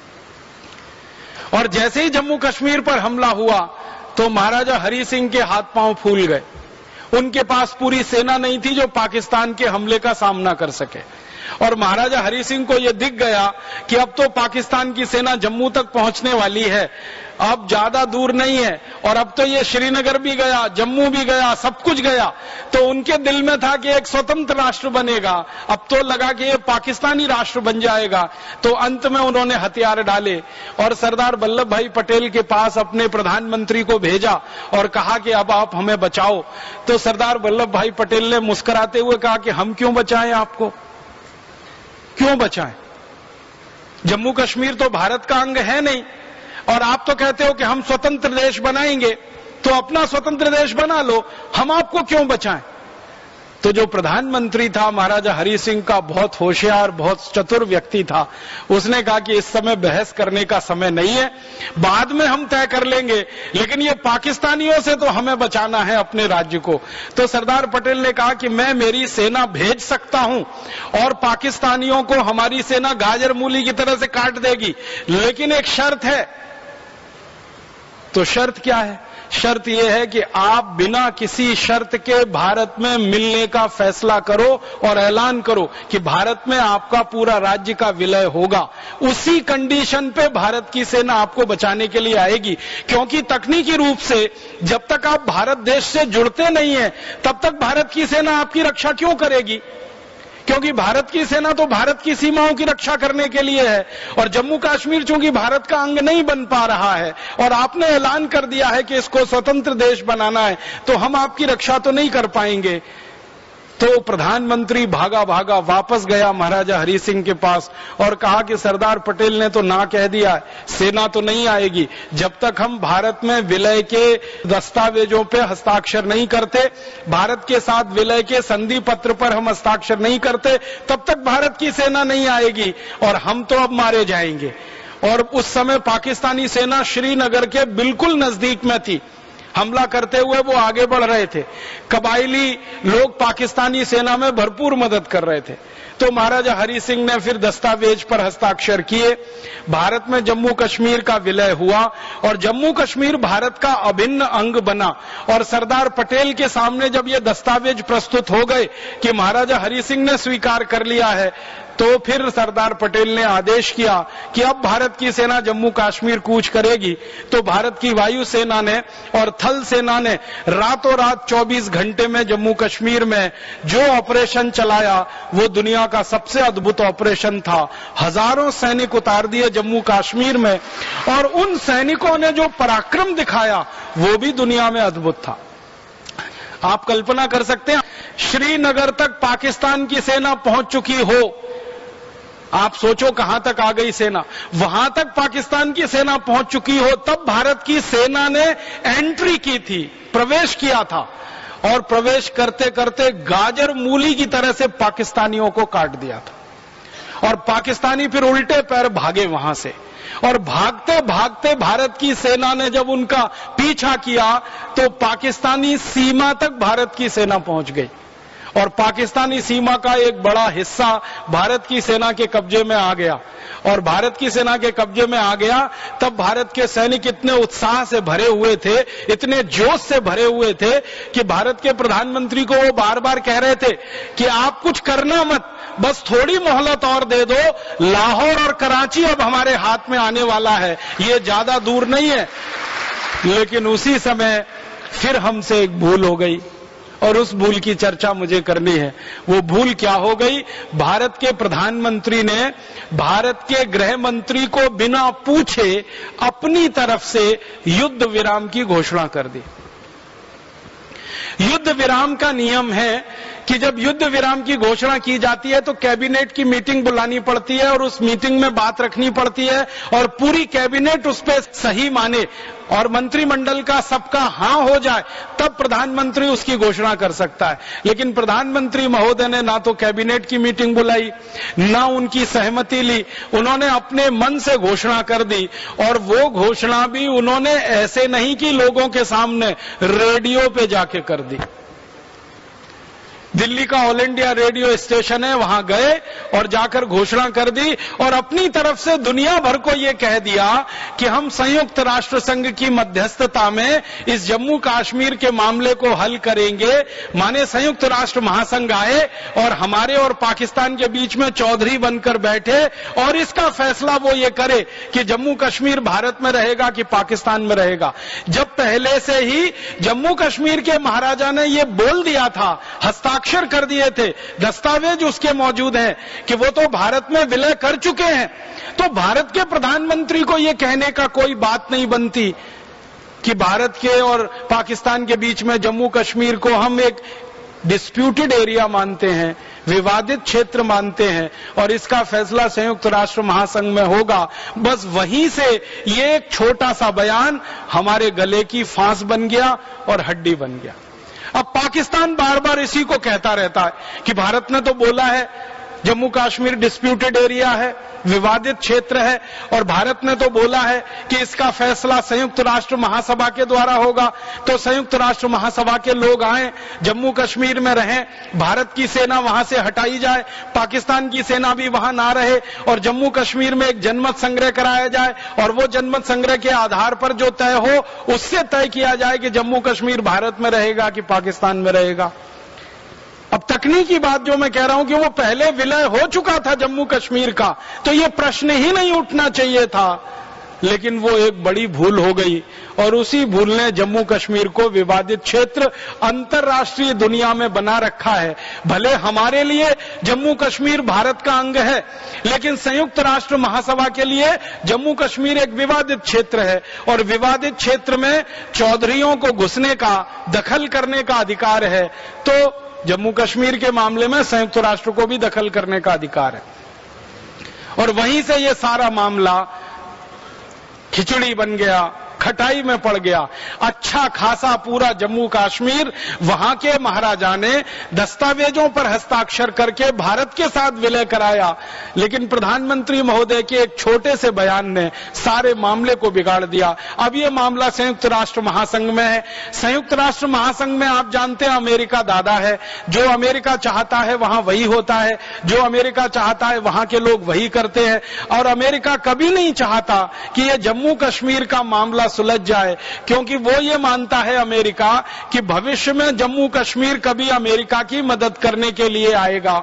B: और जैसे ही जम्मू कश्मीर पर हमला हुआ तो महाराजा हरि सिंह के हाथ पांव फूल गए। उनके पास पूरी सेना नहीं थी जो पाकिस्तान के हमले का सामना कर सके। और महाराजा हरि सिंह को यह दिख गया कि अब तो पाकिस्तान की सेना जम्मू तक पहुंचने वाली है, अब ज्यादा दूर नहीं है, और अब तो ये श्रीनगर भी गया, जम्मू भी गया, सब कुछ गया। तो उनके दिल में था कि एक स्वतंत्र राष्ट्र बनेगा, अब तो लगा कि ये पाकिस्तानी राष्ट्र बन जाएगा। तो अंत में उन्होंने हथियार डाले और सरदार वल्लभ भाई पटेल के पास अपने प्रधानमंत्री को भेजा और कहा कि अब आप हमें बचाओ। तो सरदार वल्लभ भाई पटेल ने मुस्कुराते हुए कहा कि हम क्यों बचाएं आपको, क्यों बचाएं? जम्मू कश्मीर तो भारत का अंग है नहीं, और आप तो कहते हो कि हम स्वतंत्र देश बनाएंगे, तो अपना स्वतंत्र देश बना लो, हम आपको क्यों बचाएं? तो जो प्रधानमंत्री था महाराजा हरि सिंह का बहुत होशियार, बहुत चतुर व्यक्ति था, उसने कहा कि इस समय बहस करने का समय नहीं है, बाद में हम तय कर लेंगे, लेकिन ये पाकिस्तानियों से तो हमें बचाना है अपने राज्य को। तो सरदार पटेल ने कहा कि मैं मेरी सेना भेज सकता हूं और पाकिस्तानियों को हमारी सेना गाजर मूली की तरह से काट देगी, लेकिन एक शर्त है। तो शर्त क्या है? शर्त यह है कि आप बिना किसी शर्त के भारत में मिलने का फैसला करो और ऐलान करो कि भारत में आपका पूरा राज्य का विलय होगा। उसी कंडीशन पे भारत की सेना आपको बचाने के लिए आएगी, क्योंकि तकनीकी रूप से जब तक आप भारत देश से जुड़ते नहीं है तब तक भारत की सेना आपकी रक्षा क्यों करेगी? क्योंकि भारत की सेना तो भारत की सीमाओं की रक्षा करने के लिए है, और जम्मू कश्मीर चूंकि भारत का अंग नहीं बन पा रहा है और आपने ऐलान कर दिया है कि इसको स्वतंत्र देश बनाना है, तो हम आपकी रक्षा तो नहीं कर पाएंगे। तो प्रधानमंत्री भागा भागा वापस गया महाराजा हरि सिंह के पास और कहा कि सरदार पटेल ने तो ना कह दिया, सेना तो नहीं आएगी, जब तक हम भारत में विलय के दस्तावेजों पे हस्ताक्षर नहीं करते, भारत के साथ विलय के संधि पत्र पर हम हस्ताक्षर नहीं करते, तब तक भारत की सेना नहीं आएगी और हम तो अब मारे जाएंगे। और उस समय पाकिस्तानी सेना श्रीनगर के बिल्कुल नजदीक में थी, हमला करते हुए वो आगे बढ़ रहे थे। कबायली लोग पाकिस्तानी सेना में भरपूर मदद कर रहे थे। तो महाराजा हरि सिंह ने फिर दस्तावेज पर हस्ताक्षर किए, भारत में जम्मू कश्मीर का विलय हुआ और जम्मू कश्मीर भारत का अभिन्न अंग बना। और सरदार पटेल के सामने जब ये दस्तावेज प्रस्तुत हो गए कि महाराजा हरि सिंह ने स्वीकार कर लिया है, तो फिर सरदार पटेल ने आदेश किया कि अब भारत की सेना जम्मू कश्मीर कूच करेगी। तो भारत की वायुसेना ने और थल सेना ने रातों रात 24 घंटे में जम्मू कश्मीर में जो ऑपरेशन चलाया वो दुनिया का सबसे अद्भुत ऑपरेशन था। हजारों सैनिक उतार दिए जम्मू कश्मीर में और उन सैनिकों ने जो पराक्रम दिखाया वो भी दुनिया में अद्भुत था। आप कल्पना कर सकते हैं श्रीनगर तक पाकिस्तान की सेना पहुंच चुकी हो। आप सोचो कहां तक आ गई सेना, वहां तक पाकिस्तान की सेना पहुंच चुकी हो, तब भारत की सेना ने एंट्री की थी, प्रवेश किया था और प्रवेश करते करते गाजर मूली की तरह से पाकिस्तानियों को काट दिया था और पाकिस्तानी फिर उल्टे पैर भागे वहां से। और भागते भागते भारत की सेना ने जब उनका पीछा किया तो पाकिस्तानी सीमा तक भारत की सेना पहुंच गई और पाकिस्तानी सीमा का एक बड़ा हिस्सा भारत की सेना के कब्जे में आ गया। और भारत की सेना के कब्जे में आ गया तब भारत के सैनिक इतने उत्साह से भरे हुए थे, इतने जोश से भरे हुए थे कि भारत के प्रधानमंत्री को वो बार बार कह रहे थे कि आप कुछ करना मत, बस थोड़ी मोहलत और दे दो, लाहौर और कराची अब हमारे हाथ में आने वाला है, ये ज्यादा दूर नहीं है। लेकिन उसी समय फिर हमसे एक भूल हो गई और उस भूल की चर्चा मुझे करनी है। वो भूल क्या हो गई? भारत के प्रधानमंत्री ने भारत के गृह मंत्री को बिना पूछे अपनी तरफ से युद्ध विराम की घोषणा कर दी। युद्ध विराम का नियम है कि जब युद्ध विराम की घोषणा की जाती है तो कैबिनेट की मीटिंग बुलानी पड़ती है और उस मीटिंग में बात रखनी पड़ती है और पूरी कैबिनेट उस पर सही माने और मंत्रिमंडल का सबका हां हो जाए, तब प्रधानमंत्री उसकी घोषणा कर सकता है। लेकिन प्रधानमंत्री महोदय ने ना तो कैबिनेट की मीटिंग बुलाई, ना उनकी सहमति ली, उन्होंने अपने मन से घोषणा कर दी। और वो घोषणा भी उन्होंने ऐसे नहीं कि लोगों के सामने, रेडियो पे जाके कर दी। दिल्ली का ऑल इंडिया रेडियो स्टेशन है, वहां गए और जाकर घोषणा कर दी और अपनी तरफ से दुनिया भर को यह कह दिया कि हम संयुक्त राष्ट्र संघ की मध्यस्थता में इस जम्मू कश्मीर के मामले को हल करेंगे। माने संयुक्त राष्ट्र महासंघ आए और हमारे और पाकिस्तान के बीच में चौधरी बनकर बैठे और इसका फैसला वो ये करे कि जम्मू कश्मीर भारत में रहेगा कि पाकिस्तान में रहेगा। जब पहले से ही जम्मू कश्मीर के महाराजा ने ये बोल दिया था, हस्ताक्षर कर दिए थे, दस्तावेज उसके मौजूद हैं कि वो तो भारत में विलय कर चुके हैं, तो भारत के प्रधानमंत्री को ये कहने का कोई बात नहीं बनती कि भारत के और पाकिस्तान के बीच में जम्मू कश्मीर को हम एक डिस्प्यूटेड एरिया मानते हैं, विवादित क्षेत्र मानते हैं और इसका फैसला संयुक्त राष्ट्र महासंघ में होगा। बस वहीं से ये एक छोटा सा बयान हमारे गले की फांस बन गया और हड्डी बन गया। अब पाकिस्तान बार बार इसी को कहता रहता है कि भारत ने तो बोला है जम्मू कश्मीर डिस्प्यूटेड एरिया है, विवादित क्षेत्र है और भारत ने तो बोला है कि इसका फैसला संयुक्त राष्ट्र महासभा के द्वारा होगा। तो संयुक्त राष्ट्र महासभा के लोग आए, जम्मू कश्मीर में रहें, भारत की सेना वहां से हटाई जाए, पाकिस्तान की सेना भी वहां ना रहे और जम्मू कश्मीर में एक जनमत संग्रह कराया जाए और वो जनमत संग्रह के आधार पर जो तय हो उससे तय किया जाए कि जम्मू कश्मीर भारत में रहेगा कि पाकिस्तान में रहेगा। अब तकनीकी बात जो मैं कह रहा हूं कि वो पहले विलय हो चुका था जम्मू कश्मीर का, तो ये प्रश्न ही नहीं उठना चाहिए था। लेकिन वो एक बड़ी भूल हो गई और उसी भूल ने जम्मू कश्मीर को विवादित क्षेत्र अंतर्राष्ट्रीय दुनिया में बना रखा है। भले हमारे लिए जम्मू कश्मीर भारत का अंग है, लेकिन संयुक्त राष्ट्र महासभा के लिए जम्मू कश्मीर एक विवादित क्षेत्र है और विवादित क्षेत्र में चौधरियों को घुसने का, दखल करने का अधिकार है। तो जम्मू कश्मीर के मामले में संयुक्त राष्ट्र को भी दखल करने का अधिकार है और वहीं से ये सारा मामला खिचड़ी बन गया, खटाई में पड़ गया। अच्छा खासा पूरा जम्मू कश्मीर वहां के महाराजा ने दस्तावेजों पर हस्ताक्षर करके भारत के साथ विलय कराया, लेकिन प्रधानमंत्री महोदय के एक छोटे से बयान ने सारे मामले को बिगाड़ दिया। अब ये मामला संयुक्त राष्ट्र महासंघ में है। संयुक्त राष्ट्र महासंघ में आप जानते हैं अमेरिका दादा है, जो अमेरिका चाहता है वहां वही होता है, जो अमेरिका चाहता है वहां के लोग वही करते हैं और अमेरिका कभी नहीं चाहता कि ये जम्मू कश्मीर का मामला सुलझ जाए, क्योंकि वो ये मानता है अमेरिका कि भविष्य में जम्मू कश्मीर कभी अमेरिका की मदद करने के लिए आएगा।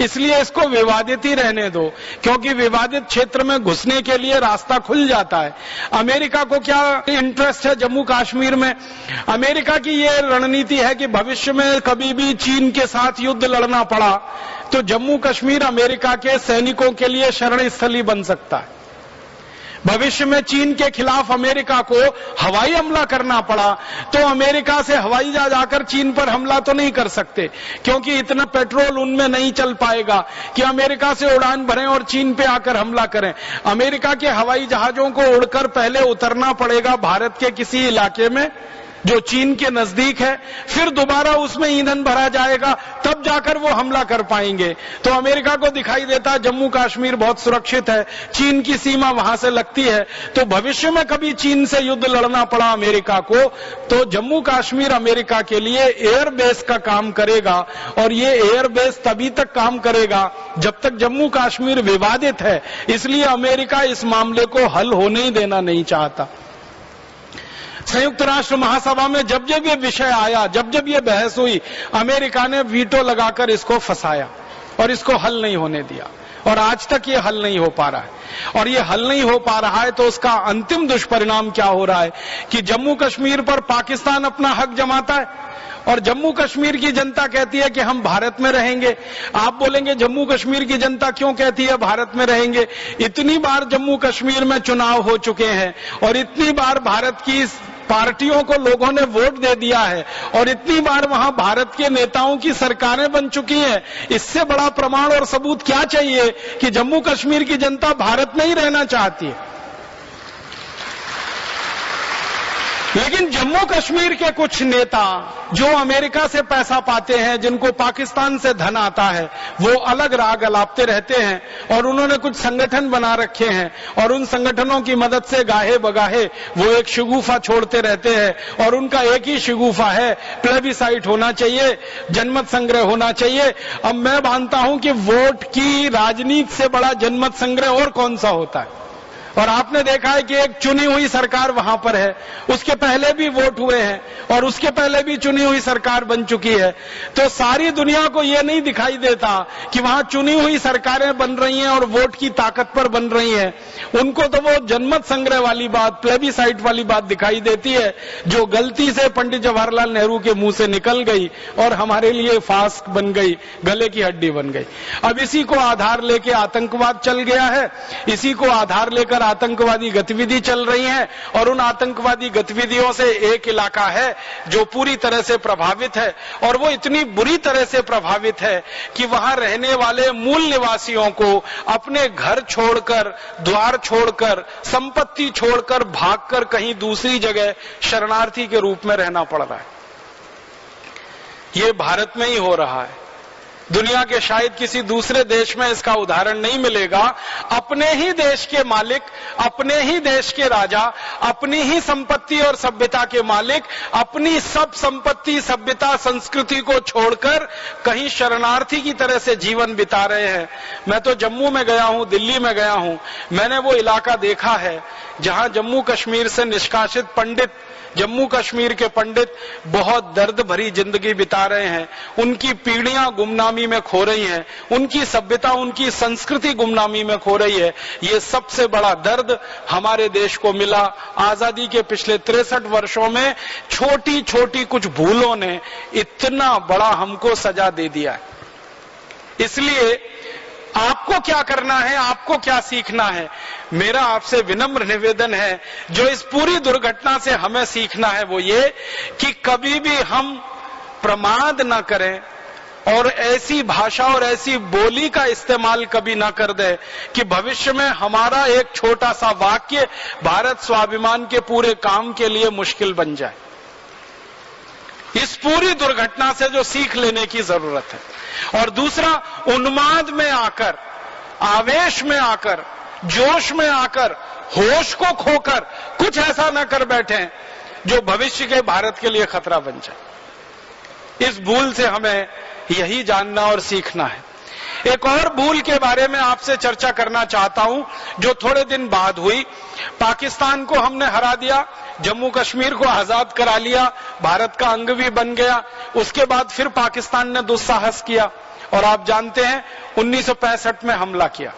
B: इसलिए इसको विवादित ही रहने दो, क्योंकि विवादित क्षेत्र में घुसने के लिए रास्ता खुल जाता है। अमेरिका को क्या इंटरेस्ट है जम्मू कश्मीर में? अमेरिका की ये रणनीति है कि भविष्य में कभी भी चीन के साथ युद्ध लड़ना पड़ा तो जम्मू कश्मीर अमेरिका के सैनिकों के लिए शरण स्थली बन सकता है। भविष्य में चीन के खिलाफ अमेरिका को हवाई हमला करना पड़ा तो अमेरिका से हवाई जहाज आकर चीन पर हमला तो नहीं कर सकते, क्योंकि इतना पेट्रोल उनमें नहीं चल पाएगा कि अमेरिका से उड़ान भरें और चीन पे आकर हमला करें। अमेरिका के हवाई जहाजों को उड़कर पहले उतरना पड़ेगा भारत के किसी इलाके में जो चीन के नजदीक है, फिर दोबारा उसमें ईंधन भरा जाएगा, तब जाकर वो हमला कर पाएंगे। तो अमेरिका को दिखाई देता जम्मू कश्मीर बहुत सुरक्षित है, चीन की सीमा वहां से लगती है, तो भविष्य में कभी चीन से युद्ध लड़ना पड़ा अमेरिका को तो जम्मू कश्मीर अमेरिका के लिए एयरबेस का काम करेगा। और ये एयरबेस तभी तक काम करेगा जब तक जम्मू कश्मीर विवादित है, इसलिए अमेरिका इस मामले को हल होने ही देना नहीं चाहता। संयुक्त राष्ट्र महासभा में जब जब ये विषय आया, जब जब ये बहस हुई, अमेरिका ने वीटो लगाकर इसको फंसाया और इसको हल नहीं होने दिया, और आज तक ये हल नहीं हो पा रहा है। और ये हल नहीं हो पा रहा है तो उसका अंतिम दुष्परिणाम क्या हो रहा है कि जम्मू कश्मीर पर पाकिस्तान अपना हक जमाता है और जम्मू कश्मीर की जनता कहती है कि हम भारत में रहेंगे। आप बोलेंगे जम्मू कश्मीर की जनता क्यों कहती है भारत में रहेंगे? इतनी बार जम्मू कश्मीर में चुनाव हो चुके हैं और इतनी बार भारत की पार्टियों को लोगों ने वोट दे दिया है और इतनी बार वहां भारत के नेताओं की सरकारें बन चुकी हैं। इससे बड़ा प्रमाण और सबूत क्या चाहिए कि जम्मू कश्मीर की जनता भारत में ही रहना चाहती है? लेकिन जम्मू कश्मीर के कुछ नेता जो अमेरिका से पैसा पाते हैं, जिनको पाकिस्तान से धन आता है, वो अलग राग अलापते रहते हैं और उन्होंने कुछ संगठन बना रखे हैं और उन संगठनों की मदद से गाहे बगाहे वो एक शगुफा छोड़ते रहते हैं और उनका एक ही शगुफा है, प्लेबिसाइट होना चाहिए, जनमत संग्रह होना चाहिए। अब मैं मानता हूं कि वोट की राजनीति से बड़ा जनमत संग्रह और कौन सा होता है। और आपने देखा है कि एक चुनी हुई सरकार वहां पर है, उसके पहले भी वोट हुए हैं और उसके पहले भी चुनी हुई सरकार बन चुकी है। तो सारी दुनिया को यह नहीं दिखाई देता कि वहां चुनी हुई सरकारें बन रही हैं और वोट की ताकत पर बन रही हैं। उनको तो वो जनमत संग्रह वाली बात, प्लेबिसाइट वाली बात दिखाई देती है, जो गलती से पंडित जवाहरलाल नेहरू के मुंह से निकल गई और हमारे लिए फास्ट बन गई, गले की हड्डी बन गई। अब इसी को आधार लेके आतंकवाद चल गया है, इसी को आधार लेकर आतंकवादी गतिविधि चल रही है और उन आतंकवादी गतिविधियों से एक इलाका है जो पूरी तरह से प्रभावित है और वो इतनी बुरी तरह से प्रभावित है कि वहां रहने वाले मूल निवासियों को अपने घर छोड़कर, द्वार छोड़कर, संपत्ति छोड़कर भागकर कहीं दूसरी जगह शरणार्थी के रूप में रहना पड़ रहा है। ये भारत में ही हो रहा है, दुनिया के शायद किसी दूसरे देश में इसका उदाहरण नहीं मिलेगा। अपने ही देश के मालिक, अपने ही देश के राजा, अपनी ही संपत्ति और सभ्यता के मालिक अपनी सब संपत्ति, सभ्यता, संस्कृति को छोड़कर कहीं शरणार्थी की तरह से जीवन बिता रहे हैं। मैं तो जम्मू में गया हूं, दिल्ली में गया हूं, मैंने वो इलाका देखा है जहां जम्मू कश्मीर से निष्कासित पंडित, जम्मू कश्मीर के पंडित बहुत दर्द भरी जिंदगी बिता रहे हैं। उनकी पीढ़ियां गुमनामी में खो रही हैं, उनकी सभ्यता, उनकी संस्कृति गुमनामी में खो रही है। ये सबसे बड़ा दर्द हमारे देश को मिला। आजादी के पिछले 63 वर्षों में छोटी छोटी कुछ भूलों ने इतना बड़ा हमको सजा दे दिया है। इसलिए आपको क्या करना है, आपको क्या सीखना है? मेरा आपसे विनम्र निवेदन है, जो इस पूरी दुर्घटना से हमें सीखना है वो ये कि कभी भी हम प्रमाद न करें और ऐसी भाषा और ऐसी बोली का इस्तेमाल कभी ना कर दे कि भविष्य में हमारा एक छोटा सा वाक्य भारत स्वाभिमान के पूरे काम के लिए मुश्किल बन जाए। इस पूरी दुर्घटना से जो सीख लेने की जरूरत है। और दूसरा, उन्माद में आकर, आवेश में आकर, जोश में आकर, होश को खोकर कुछ ऐसा न कर बैठे जो भविष्य के भारत के लिए खतरा बन जाए। इस भूल से हमें यही जानना और सीखना है। एक और भूल के बारे में आपसे चर्चा करना चाहता हूं जो थोड़े दिन बाद हुई। पाकिस्तान को हमने हरा दिया, जम्मू कश्मीर को आजाद करा लिया, भारत का अंग भी बन गया। उसके बाद फिर पाकिस्तान ने दुस्साहस किया और आप जानते हैं 1965 में हमला किया।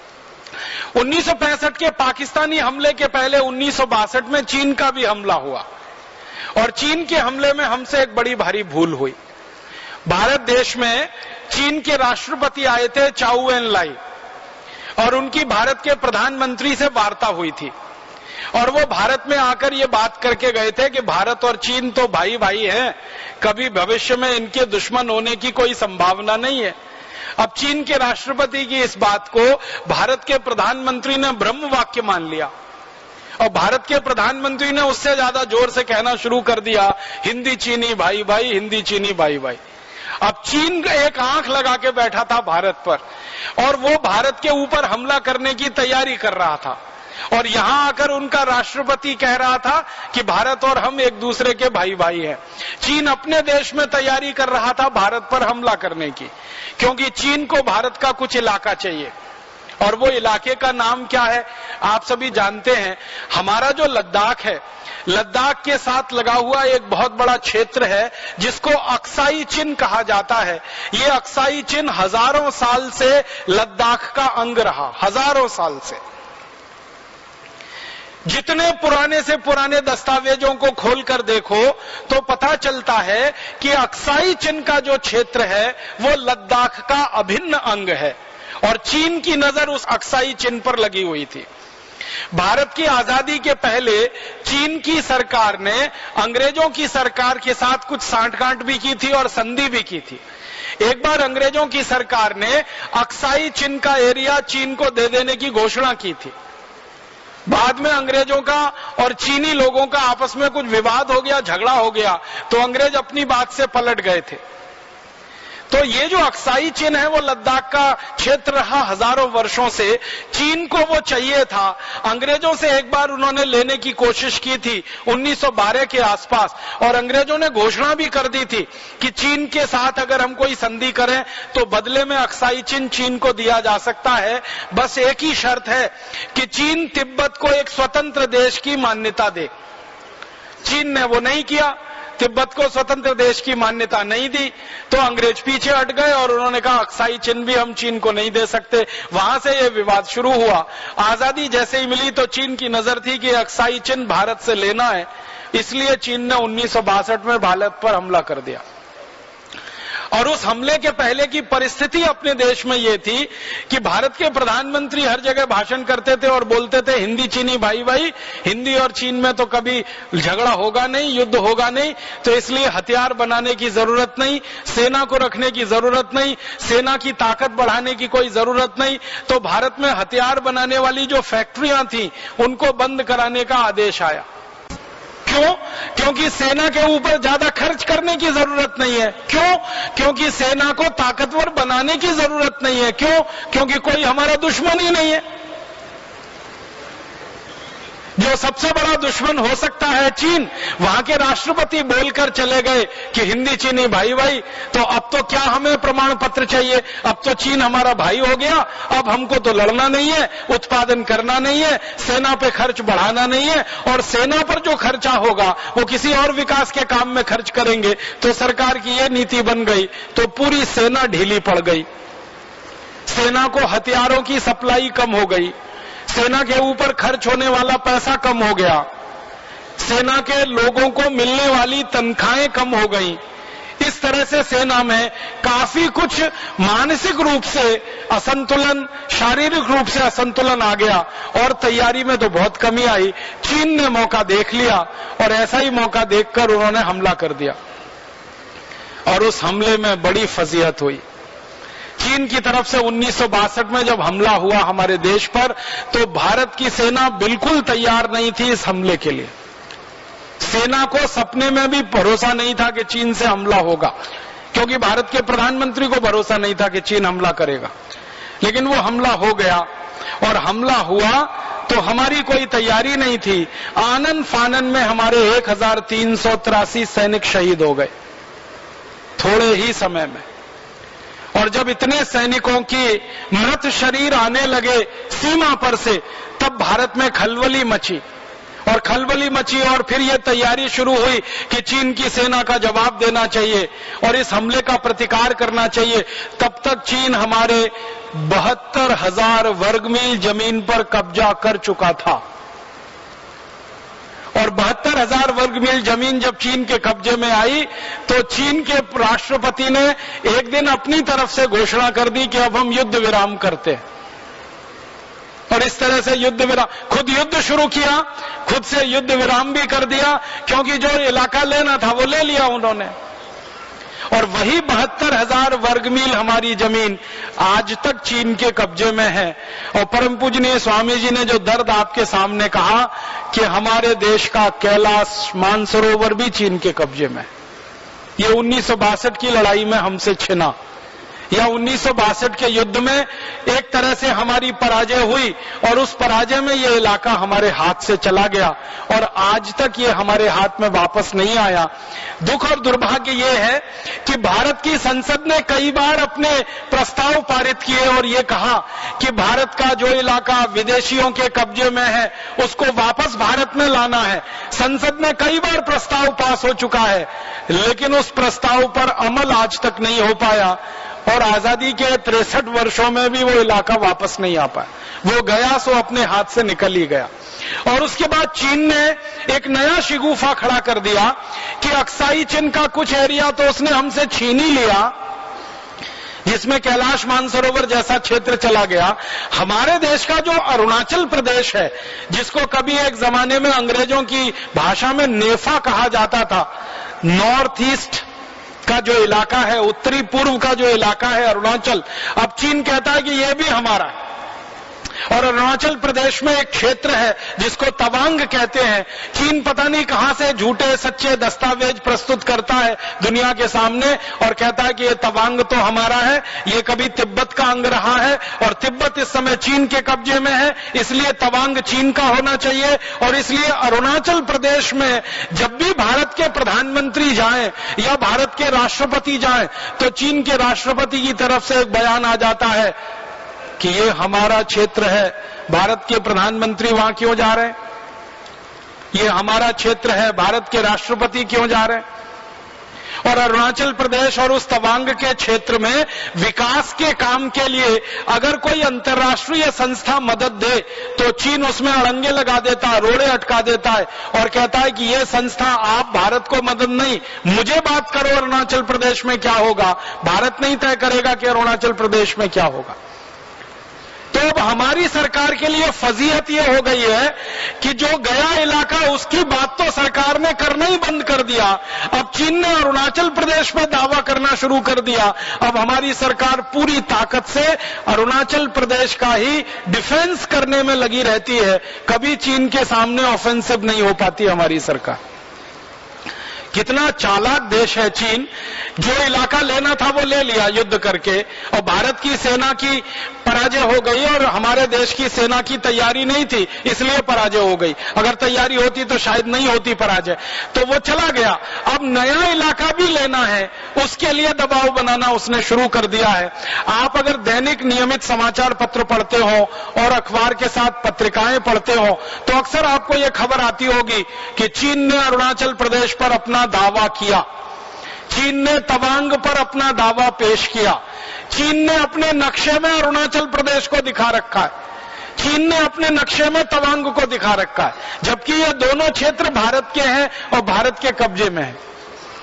B: 1965 के पाकिस्तानी हमले के पहले 1962 में चीन का भी हमला हुआ और चीन के हमले में हमसे एक बड़ी भारी भूल हुई। भारत देश में चीन के राष्ट्रपति आए थे चाउ एन लाई और उनकी भारत के प्रधानमंत्री से वार्ता हुई थी और वो भारत में आकर ये बात करके गए थे कि भारत और चीन तो भाई भाई हैं, कभी भविष्य में इनके दुश्मन होने की कोई संभावना नहीं है। अब चीन के राष्ट्रपति की इस बात को भारत के प्रधानमंत्री ने ब्रह्म वाक्य मान लिया और भारत के प्रधानमंत्री ने उससे ज्यादा जोर से कहना शुरू कर दिया, हिंदी चीनी भाई भाई, हिंदी चीनी भाई भाई। अब चीन एक आंख लगा के बैठा था भारत पर और वो भारत के ऊपर हमला करने की तैयारी कर रहा था और यहां आकर उनका राष्ट्रपति कह रहा था कि भारत और हम एक दूसरे के भाई भाई हैं। चीन अपने देश में तैयारी कर रहा था भारत पर हमला करने की, क्योंकि चीन को भारत का कुछ इलाका चाहिए और वो इलाके का नाम क्या है आप सभी जानते हैं। हमारा जो लद्दाख है, लद्दाख के साथ लगा हुआ एक बहुत बड़ा क्षेत्र है जिसको अक्साई चिन कहा जाता है। ये अक्साई चिन हजारों साल से लद्दाख का अंग रहा, हजारों साल से। जितने पुराने से पुराने दस्तावेजों को खोलकर देखो तो पता चलता है कि अक्साई चिन का जो क्षेत्र है वो लद्दाख का अभिन्न अंग है और चीन की नजर उस अक्साई चिन पर लगी हुई थी। भारत की आजादी के पहले चीन की सरकार ने अंग्रेजों की सरकार के साथ कुछ सांठगांठ भी की थी और संधि भी की थी। एक बार अंग्रेजों की सरकार ने अक्साई चिन का एरिया चीन को दे देने की घोषणा की थी। बाद में अंग्रेजों का और चीनी लोगों का आपस में कुछ विवाद हो गया, झगड़ा हो गया, तो अंग्रेज अपनी बात से पलट गए थे। तो ये जो अक्साई चिन है वो लद्दाख का क्षेत्र रहा हजारों वर्षों से। चीन को वो चाहिए था। अंग्रेजों से एक बार उन्होंने लेने की कोशिश की थी 1912 के आसपास और अंग्रेजों ने घोषणा भी कर दी थी कि चीन के साथ अगर हम कोई संधि करें तो बदले में अक्साई चिन चीन को दिया जा सकता है। बस एक ही शर्त है कि चीन तिब्बत को एक स्वतंत्र देश की मान्यता दे। चीन ने वो नहीं किया, तिब्बत को स्वतंत्र देश की मान्यता नहीं दी, तो अंग्रेज पीछे हट गए और उन्होंने कहा अक्साई चिन भी हम चीन को नहीं दे सकते। वहां से ये विवाद शुरू हुआ। आजादी जैसे ही मिली तो चीन की नजर थी कि अक्साई चिन भारत से लेना है, इसलिए चीन ने 1962 में भारत पर हमला कर दिया। और उस हमले के पहले की परिस्थिति अपने देश में ये थी कि भारत के प्रधानमंत्री हर जगह भाषण करते थे और बोलते थे हिंदी चीनी भाई भाई, हिंदी और चीन में तो कभी झगड़ा होगा नहीं, युद्ध होगा नहीं, तो इसलिए हथियार बनाने की जरूरत नहीं, सेना को रखने की जरूरत नहीं, सेना की ताकत बढ़ाने की कोई जरूरत नहीं। तो भारत में हथियार बनाने वाली जो फैक्ट्रियां थी उनको बंद कराने का आदेश आया। क्यों? क्योंकि सेना के ऊपर ज्यादा खर्च करने की जरूरत नहीं है। क्यों? क्योंकि सेना को ताकतवर बनाने की जरूरत नहीं है। क्यों? क्योंकि कोई हमारा दुश्मन ही नहीं है। जो सबसे बड़ा दुश्मन हो सकता है चीन, वहां के राष्ट्रपति बोलकर चले गए कि हिंदी चीनी भाई भाई, तो अब तो क्या हमें प्रमाण पत्र चाहिए? अब तो चीन हमारा भाई हो गया, अब हमको तो लड़ना नहीं है, उत्पादन करना नहीं है, सेना पे खर्च बढ़ाना नहीं है, और सेना पर जो खर्चा होगा वो किसी और विकास के काम में खर्च करेंगे। तो सरकार की ये नीति बन गई, तो पूरी सेना ढीली पड़ गई। सेना को हथियारों की सप्लाई कम हो गई, सेना के ऊपर खर्च होने वाला पैसा कम हो गया, सेना के लोगों को मिलने वाली तनख्वाहें कम हो गई। इस तरह से सेना में काफी कुछ मानसिक रूप से असंतुलन, शारीरिक रूप से असंतुलन आ गया और तैयारी में तो बहुत कमी आई। चीन ने मौका देख लिया और ऐसा ही मौका देखकर उन्होंने हमला कर दिया और उस हमले में बड़ी फजीहत हुई। चीन की तरफ से 1962 में जब हमला हुआ हमारे देश पर, तो भारत की सेना बिल्कुल तैयार नहीं थी इस हमले के लिए। सेना को सपने में भी भरोसा नहीं था कि चीन से हमला होगा, क्योंकि भारत के प्रधानमंत्री को भरोसा नहीं था कि चीन हमला करेगा। लेकिन वो हमला हो गया और हमला हुआ तो हमारी कोई तैयारी नहीं थी। आनन फानन में हमारे 1383 सैनिक शहीद हो गए थोड़े ही समय में। और जब इतने सैनिकों की मृत शरीर आने लगे सीमा पर से, तब भारत में खलबली मची और खलबली मची और फिर ये तैयारी शुरू हुई कि चीन की सेना का जवाब देना चाहिए और इस हमले का प्रतिकार करना चाहिए, तब तक चीन हमारे 72,000 वर्ग मील जमीन पर कब्जा कर चुका था। और 72,000 वर्ग मील जमीन जब चीन के कब्जे में आई तो चीन के राष्ट्रपति ने एक दिन अपनी तरफ से घोषणा कर दी कि अब हम युद्ध विराम करते हैं। और इस तरह से युद्ध विराम, खुद युद्ध शुरू किया, खुद से युद्ध विराम भी कर दिया, क्योंकि जो इलाका लेना था वो ले लिया उन्होंने। और वही 72,000 वर्ग मील हमारी जमीन आज तक चीन के कब्जे में है। और परम पूजनीय स्वामी जी ने जो दर्द आपके सामने कहा कि हमारे देश का कैलाश मानसरोवर भी चीन के कब्जे में, ये 1962 की लड़ाई में हमसे छिना, या 1962 के युद्ध में एक तरह से हमारी पराजय हुई और उस पराजय में ये इलाका हमारे हाथ से चला गया और आज तक ये हमारे हाथ में वापस नहीं आया। दुख और दुर्भाग्य ये है कि भारत की संसद ने कई बार अपने प्रस्ताव पारित किए और ये कहा कि भारत का जो इलाका विदेशियों के कब्जे में है उसको वापस भारत में लाना है। संसद में कई बार प्रस्ताव पास हो चुका है, लेकिन उस प्रस्ताव पर अमल आज तक नहीं हो पाया और आजादी के 63 वर्षों में भी वो इलाका वापस नहीं आ पाया। वो गया सो अपने हाथ से निकल ही गया। और उसके बाद चीन ने एक नया शिगुफा खड़ा कर दिया कि अक्साई चीन का कुछ एरिया तो उसने हमसे छीन ही लिया, जिसमें कैलाश मानसरोवर जैसा क्षेत्र चला गया। हमारे देश का जो अरुणाचल प्रदेश है, जिसको कभी एक जमाने में अंग्रेजों की भाषा में नेफा कहा जाता था, नॉर्थ ईस्ट का जो इलाका है, उत्तरी पूर्व का जो इलाका है अरुणाचल, अब चीन कहता है कि यह भी हमारा है। और अरुणाचल प्रदेश में एक क्षेत्र है जिसको तवांग कहते हैं। चीन पता नहीं कहां से झूठे सच्चे दस्तावेज प्रस्तुत करता है दुनिया के सामने और कहता है कि ये तवांग तो हमारा है, ये कभी तिब्बत का अंग रहा है और तिब्बत इस समय चीन के कब्जे में है, इसलिए तवांग चीन का होना चाहिए। और इसलिए अरुणाचल प्रदेश में जब भी भारत के प्रधानमंत्री जाएं या भारत के राष्ट्रपति जाएं तो चीन के राष्ट्रपति की तरफ से एक बयान आ जाता है कि ये हमारा क्षेत्र है। भारत के प्रधानमंत्री वहां क्यों जा रहे हैं? ये हमारा क्षेत्र है, भारत के राष्ट्रपति क्यों जा रहे हैं? और अरुणाचल प्रदेश और उस तवांग के क्षेत्र में विकास के काम के लिए अगर कोई अंतर्राष्ट्रीय संस्था मदद दे तो चीन उसमें अड़ंगे लगा देता है, रोड़े अटका देता है और कहता है कि ये संस्था आप भारत को मदद नहीं, मुझे बात करो अरुणाचल प्रदेश में क्या होगा, भारत नहीं तय करेगा कि अरुणाचल प्रदेश में क्या होगा। तो अब हमारी सरकार के लिए फजीहत यह हो गई है कि जो गया इलाका उसकी बात तो सरकार ने करना ही बंद कर दिया। अब चीन ने अरुणाचल प्रदेश में दावा करना शुरू कर दिया। अब हमारी सरकार पूरी ताकत से अरुणाचल प्रदेश का ही डिफेंस करने में लगी रहती है, कभी चीन के सामने ऑफेंसिव नहीं हो पाती हमारी सरकार। कितना चालाक देश है चीन, जो इलाका लेना था वो ले लिया युद्ध करके और भारत की सेना की पराजय हो गई और हमारे देश की सेना की तैयारी नहीं थी इसलिए पराजय हो गई। अगर तैयारी होती तो शायद नहीं होती पराजय, तो वो चला गया। अब नया इलाका भी लेना है, उसके लिए दबाव बनाना उसने शुरू कर दिया है। आप अगर दैनिक नियमित समाचार पत्र पढ़ते हो और अखबार के साथ पत्रिकाएं पढ़ते हो तो अक्सर आपको यह खबर आती होगी कि चीन ने अरुणाचल प्रदेश पर अपना दावा किया, चीन ने तवांग पर अपना दावा पेश किया, चीन ने अपने नक्शे में अरुणाचल प्रदेश को दिखा रखा है, चीन ने अपने नक्शे में तवांग को दिखा रखा है, जबकि ये दोनों क्षेत्र भारत के हैं और भारत के कब्जे में है।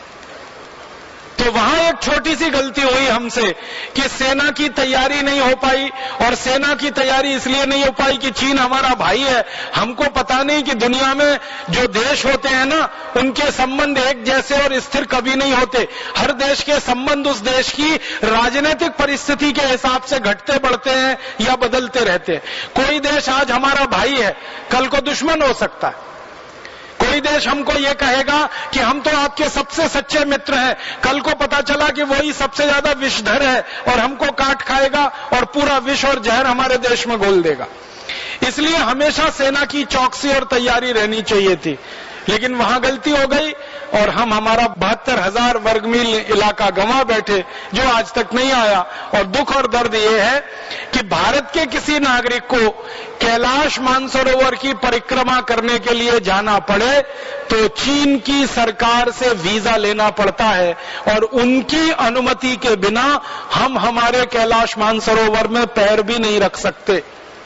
B: तो वहां एक छोटी सी गलती हुई हमसे कि सेना की तैयारी नहीं हो पाई। और सेना की तैयारी इसलिए नहीं हो पाई कि चीन हमारा भाई है, हमको पता नहीं कि दुनिया में जो देश होते हैं ना उनके संबंध एक जैसे और स्थिर कभी नहीं होते। हर देश के संबंध उस देश की राजनीतिक परिस्थिति के हिसाब से घटते बढ़ते हैं या बदलते रहते हैं। कोई देश आज हमारा भाई है, कल को दुश्मन हो सकता है। कोई देश हमको ये कहेगा कि हम तो आपके सबसे सच्चे मित्र हैं, कल को पता चला कि वही सबसे ज्यादा विषधर है और हमको काट खाएगा और पूरा विष और जहर हमारे देश में घोल देगा। इसलिए हमेशा सेना की चौकसी और तैयारी रहनी चाहिए थी। लेकिन वहां गलती हो गई और हम हमारा 72,000 वर्ग मील इलाका गंवा बैठे, जो आज तक नहीं आया। और दुख और दर्द ये है कि भारत के किसी नागरिक को कैलाश मानसरोवर की परिक्रमा करने के लिए जाना पड़े तो चीन की सरकार से वीजा लेना पड़ता है और उनकी अनुमति के बिना हम हमारे कैलाश मानसरोवर में पैर भी नहीं रख सकते।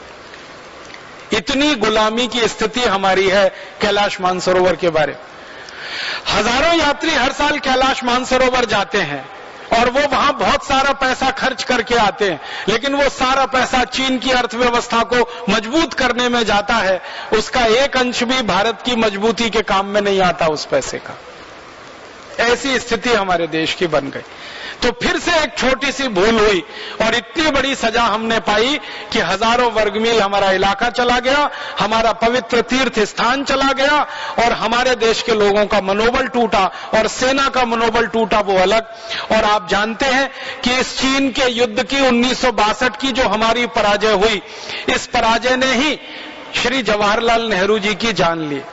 B: इतनी गुलामी की स्थिति हमारी है कैलाश मानसरोवर के बारे। हजारों यात्री हर साल कैलाश मानसरोवर जाते हैं और वो वहां बहुत सारा पैसा खर्च करके आते हैं, लेकिन वो सारा पैसा चीन की अर्थव्यवस्था को मजबूत करने में जाता है, उसका एक अंश भी भारत की मजबूती के काम में नहीं आता उस पैसे का। ऐसी स्थिति हमारे देश की बन गई। तो फिर से एक छोटी सी भूल हुई और इतनी बड़ी सजा हमने पाई कि हजारों वर्ग मील हमारा इलाका चला गया, हमारा पवित्र तीर्थ स्थान चला गया और हमारे देश के लोगों का मनोबल टूटा और सेना का मनोबल टूटा वो अलग। और आप जानते हैं कि इस चीन के युद्ध की 1962 की जो हमारी पराजय हुई, इस पराजय ने ही श्री जवाहरलाल नेहरू जी की जान ली।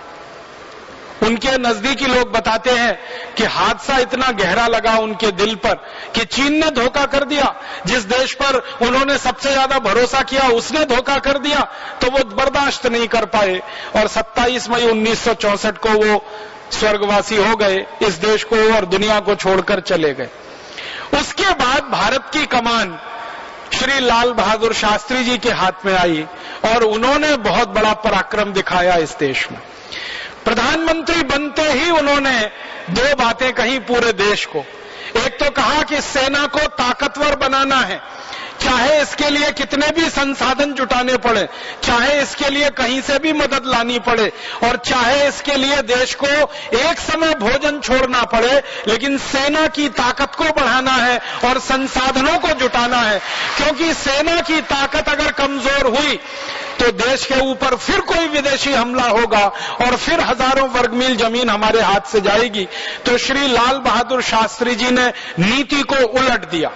B: उनके नजदीकी लोग बताते हैं कि हादसा इतना गहरा लगा उनके दिल पर कि चीन ने धोखा कर दिया। जिस देश पर उन्होंने सबसे ज्यादा भरोसा किया उसने धोखा कर दिया, तो वो बर्दाश्त नहीं कर पाए और 27 मई 1964 को वो स्वर्गवासी हो गए, इस देश को और दुनिया को छोड़कर चले गए। उसके बाद भारत की कमान श्री लाल बहादुर शास्त्री जी के हाथ में आई और उन्होंने बहुत बड़ा पराक्रम दिखाया इस देश में। प्रधानमंत्री बनते ही उन्होंने दो बातें कही पूरे देश को। एक तो कहा कि सेना को ताकतवर बनाना है, चाहे इसके लिए कितने भी संसाधन जुटाने पड़े, चाहे इसके लिए कहीं से भी मदद लानी पड़े और चाहे इसके लिए देश को एक समय भोजन छोड़ना पड़े, लेकिन सेना की ताकत को बढ़ाना है और संसाधनों को जुटाना है। क्योंकि सेना की ताकत अगर कमजोर हुई तो देश के ऊपर फिर कोई विदेशी हमला होगा और फिर हजारों वर्ग मील जमीन हमारे हाथ से जाएगी। तो श्री लाल बहादुर शास्त्री जी ने नीति को उलट दिया।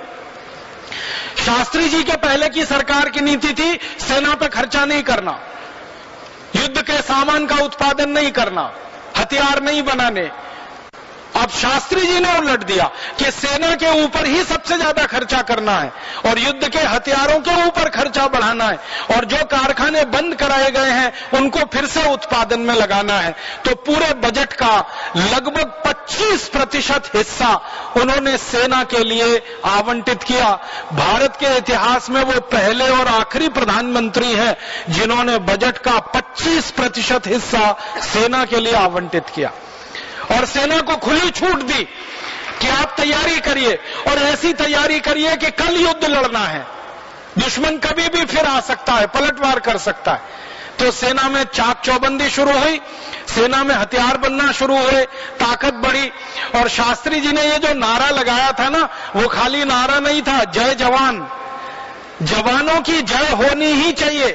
B: शास्त्री जी के पहले की सरकार की नीति थी सेना पे खर्चा नहीं करना, युद्ध के सामान का उत्पादन नहीं करना, हथियार नहीं बनाने। अब शास्त्री जी ने उलट दिया कि सेना के ऊपर ही सबसे ज्यादा खर्चा करना है और युद्ध के हथियारों के ऊपर खर्चा बढ़ाना है और जो कारखाने बंद कराए गए हैं उनको फिर से उत्पादन में लगाना है। तो पूरे बजट का लगभग 25% हिस्सा उन्होंने सेना के लिए आवंटित किया। भारत के इतिहास में वो पहले और आखिरी प्रधानमंत्री हैं जिन्होंने बजट का 25% हिस्सा सेना के लिए आवंटित किया और सेना को खुली छूट दी कि आप तैयारी करिए और ऐसी तैयारी करिए कि कल युद्ध लड़ना है, दुश्मन कभी भी फिर आ सकता है, पलटवार कर सकता है। तो सेना में चाक चौबंदी शुरू हुई, सेना में हथियार बनना शुरू हुए, ताकत बढ़ी। और शास्त्री जी ने ये जो नारा लगाया था ना, वो खाली नारा नहीं था, जय जवान, जवानों की जय होनी ही चाहिए,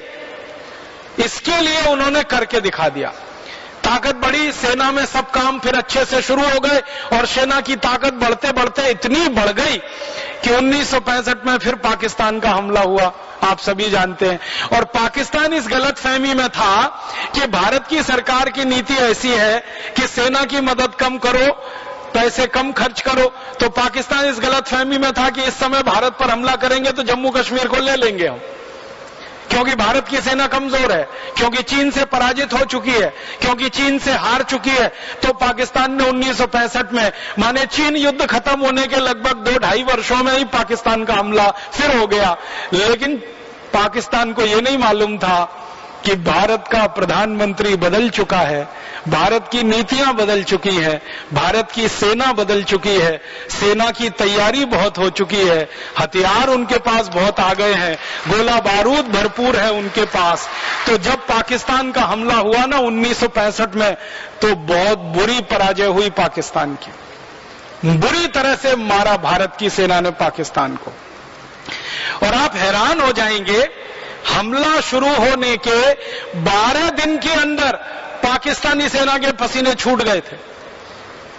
B: इसके लिए उन्होंने करके दिखा दिया। ताकत बढ़ी, सेना में सब काम फिर अच्छे से शुरू हो गए और सेना की ताकत बढ़ते बढ़ते इतनी बढ़ गई कि 1965 में फिर पाकिस्तान का हमला हुआ, आप सभी जानते हैं। और पाकिस्तान इस गलतफहमी में था कि भारत की सरकार की नीति ऐसी है कि सेना की मदद कम करो, पैसे कम खर्च करो। तो पाकिस्तान इस गलतफहमी में था कि इस समय भारत पर हमला करेंगे तो जम्मू कश्मीर को ले लेंगे हम, क्योंकि भारत की सेना कमजोर है, क्योंकि चीन से पराजित हो चुकी है, क्योंकि चीन से हार चुकी है। तो पाकिस्तान ने 1965 में, माने चीन युद्ध खत्म होने के लगभग 2-2.5 वर्षों में ही पाकिस्तान का हमला फिर हो गया। लेकिन पाकिस्तान को यह नहीं मालूम था कि भारत का प्रधानमंत्री बदल चुका है, भारत की नीतियां बदल चुकी हैं, भारत की सेना बदल चुकी है, सेना की तैयारी बहुत हो चुकी है, हथियार उनके पास बहुत आ गए हैं, गोला बारूद भरपूर है उनके पास। तो जब पाकिस्तान का हमला हुआ ना 1965 में, तो बहुत बुरी पराजय हुई पाकिस्तान की, बुरी तरह से मारा भारत की सेना ने पाकिस्तान को। और आप हैरान हो जाएंगे, हमला शुरू होने के 12 दिन के अंदर पाकिस्तानी सेना के पसीने छूट गए थे।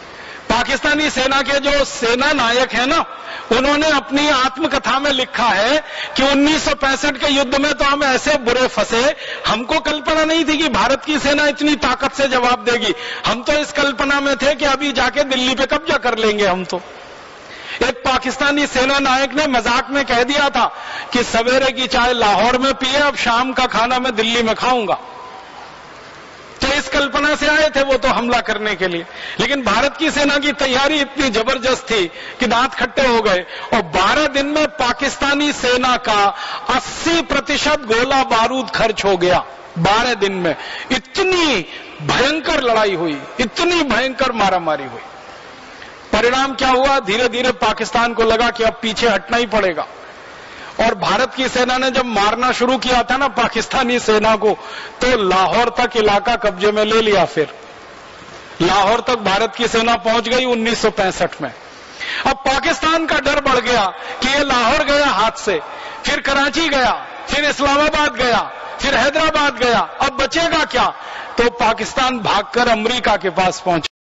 B: पाकिस्तानी सेना के जो सेना नायक है ना, उन्होंने अपनी आत्मकथा में लिखा है कि 1965 के युद्ध में तो हम ऐसे बुरे फंसे, हमको कल्पना नहीं थी कि भारत की सेना इतनी ताकत से जवाब देगी। हम तो इस कल्पना में थे कि अभी जाके दिल्ली पे कब्जा कर लेंगे हम तो। एक पाकिस्तानी सेना नायक ने मजाक में कह दिया था कि सवेरे की चाय लाहौर में पिए, अब शाम का खाना मैं दिल्ली में खाऊंगा। तो इस कल्पना से आए थे वो तो हमला करने के लिए, लेकिन भारत की सेना की तैयारी इतनी जबरदस्त थी कि दांत खट्टे हो गए और 12 दिन में पाकिस्तानी सेना का 80% गोला बारूद खर्च हो गया। 12 दिन में इतनी भयंकर लड़ाई हुई, इतनी भयंकर मारामारी हुई। परिणाम क्या हुआ? धीरे धीरे पाकिस्तान को लगा कि अब पीछे हटना ही पड़ेगा, और भारत की सेना ने जब मारना शुरू किया था ना पाकिस्तानी सेना को, तो लाहौर तक इलाका कब्जे में ले लिया। फिर लाहौर तक भारत की सेना पहुंच गई 1965 में। अब पाकिस्तान का डर बढ़ गया कि ये लाहौर गया हाथ से, फिर कराची गया, फिर इस्लामाबाद गया, फिर हैदराबाद गया, अब बचेगा क्या? तो पाकिस्तान भागकर अमेरिका के पास पहुंचा।